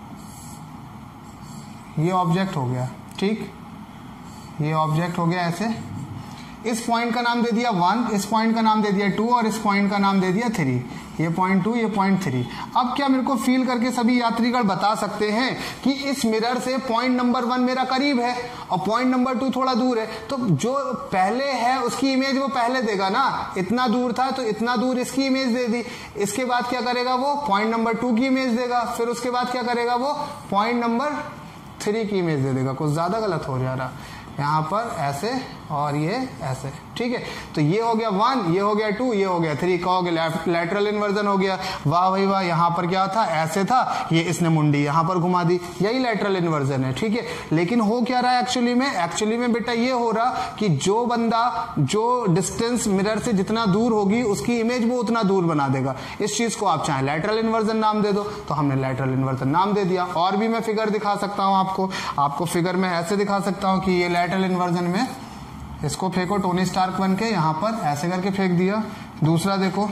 ये ऑब्जेक्ट हो गया, ठीक, ये ऑब्जेक्ट हो गया ऐसे, इस पॉइंट का नाम दे दिया 1, इस पॉइंट का नाम दे दिया 2, और इस पॉइंट का नाम दे दिया 3, ये पॉइंट 2, ये पॉइंट 3। अब क्या मेरे को फील करके सभी यात्रीगण बता सकते हैं कि इस मिरर से पॉइंट नंबर 1 मेरा करीब है और पॉइंट नंबर 2 थोड़ा दूर है, तो जो पहले है उसकी इमेज वो पहले देगा ना, इतना दूर था तो इतना दूर इसकी इमेज दे दी, इसके बाद क्या करेगा वो पॉइंट नंबर 2 की इमेज देगा, फिर उसके बाद क्या करेगा वो पॉइंट नंबर 3 की इमेज दे देगा। कुछ ज्यादा गलत हो जा रहा, यहां पर ऐसे और ये ऐसे, ठीक है। तो ये हो गया 1, ये हो गया 2, ये हो गया 3, कहोगे लैटरल इन्वर्जन हो गया, वाह भाई वाह। यहां पर क्या था, ऐसे था, ये इसने मुंडी यहां पर घुमा दी, यही लैटरल इन्वर्जन है, ठीक है। लेकिन हो क्या रहा है एक्चुअली में बेटा ये हो रहा कि जो बंदा जो डिस्टेंस मिरर से जितना दूर होगी उसकी इमेज वो उतना दूर बना देगा। इस चीज को आप चाहे लैटरल इन्वर्जन नाम दे दो, तो हमने लैटरल इन्वर्जन नाम दे दिया। और भी मैं फिगर दिखा सकता हूं आपको फिगर में ऐसे दिखा सकता हूं कि ये लैटरल इन्वर्जन में, इसको फेंको टोनी स्टार्क बन के, यहां पर ऐसे करके फेंक दिया। दूसरा देखो,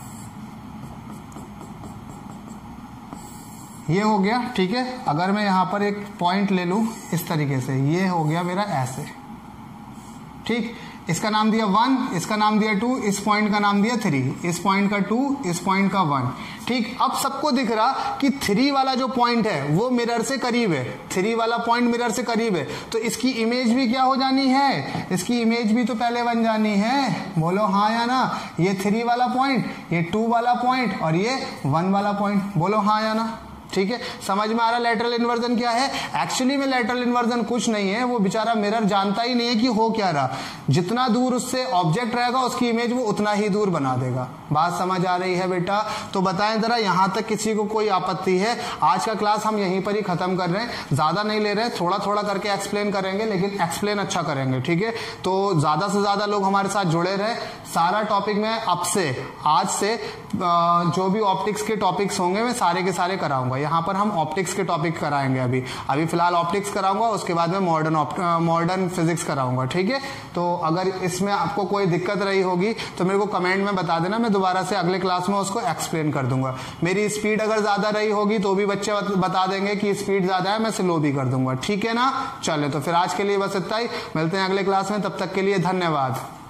ये हो गया, ठीक है। अगर मैं यहां पर एक पॉइंट ले लूं इस तरीके से, ये हो गया मेरा ऐसे, ठीक। इसका नाम दिया 1, इसका नाम दिया 2, इस पॉइंट का नाम दिया 3, इस पॉइंट का 2, इस पॉइंट का 1। ठीक, अब सबको दिख रहा कि 3 वाला जो पॉइंट है वो मिरर से करीब है, 3 वाला पॉइंट मिरर से करीब है, तो इसकी इमेज भी क्या हो जानी है, इसकी इमेज भी तो पहले बन जानी है। बोलो हाँ या ना। ये 3 वाला पॉइंट, ये 2 वाला पॉइंट और ये 1 वाला पॉइंट, बोलो हाँ या ना। ठीक है, समझ में आ रहा लेटरल इन्वर्जन क्या है। एक्चुअली में लेटरल इन्वर्जन कुछ नहीं है, वो बेचारा मिरर जानता ही नहीं है कि हो क्या रहा, जितना दूर उससे ऑब्जेक्ट रहेगा उसकी इमेज वो उतना ही दूर बना देगा। बात समझ आ रही है बेटा? तो बताएं जरा, यहां तक किसी को कोई आपत्ति है? आज का क्लास हम यहीं पर ही खत्म कर रहे हैं, ज्यादा नहीं ले रहे हैं, थोड़ा थोड़ा करके एक्सप्लेन करेंगे, लेकिन एक्सप्लेन अच्छा करेंगे। ठीक है, तो ज्यादा से ज्यादा लोग हमारे साथ जुड़े रहे। सारा टॉपिक मैं अब से, आज से जो भी ऑप्टिक्स के टॉपिक्स होंगे मैं सारे के सारे कराऊंगा। यहाँ पर हम ऑप्टिक्स के टॉपिक कराएंगे, अभी फिलहाल ऑप्टिक्स कराऊंगा, उसके बाद में मॉडर्न फिजिक्स कराऊंगा। ठीक है, तो अगर इसमें आपको कोई दिक्कत रही होगी तो मेरे को कमेंट में बता देना, मैं दोबारा से अगले क्लास में उसको एक्सप्लेन कर दूंगा। मेरी स्पीड अगर ज्यादा रही होगी तो भी बच्चे बता देंगे कि स्पीड ज्यादा है, मैं स्लो भी कर दूंगा। ठीक है ना, चले तो फिर आज के लिए बस इतना ही, मिलते हैं अगले क्लास में, तब तक के लिए धन्यवाद।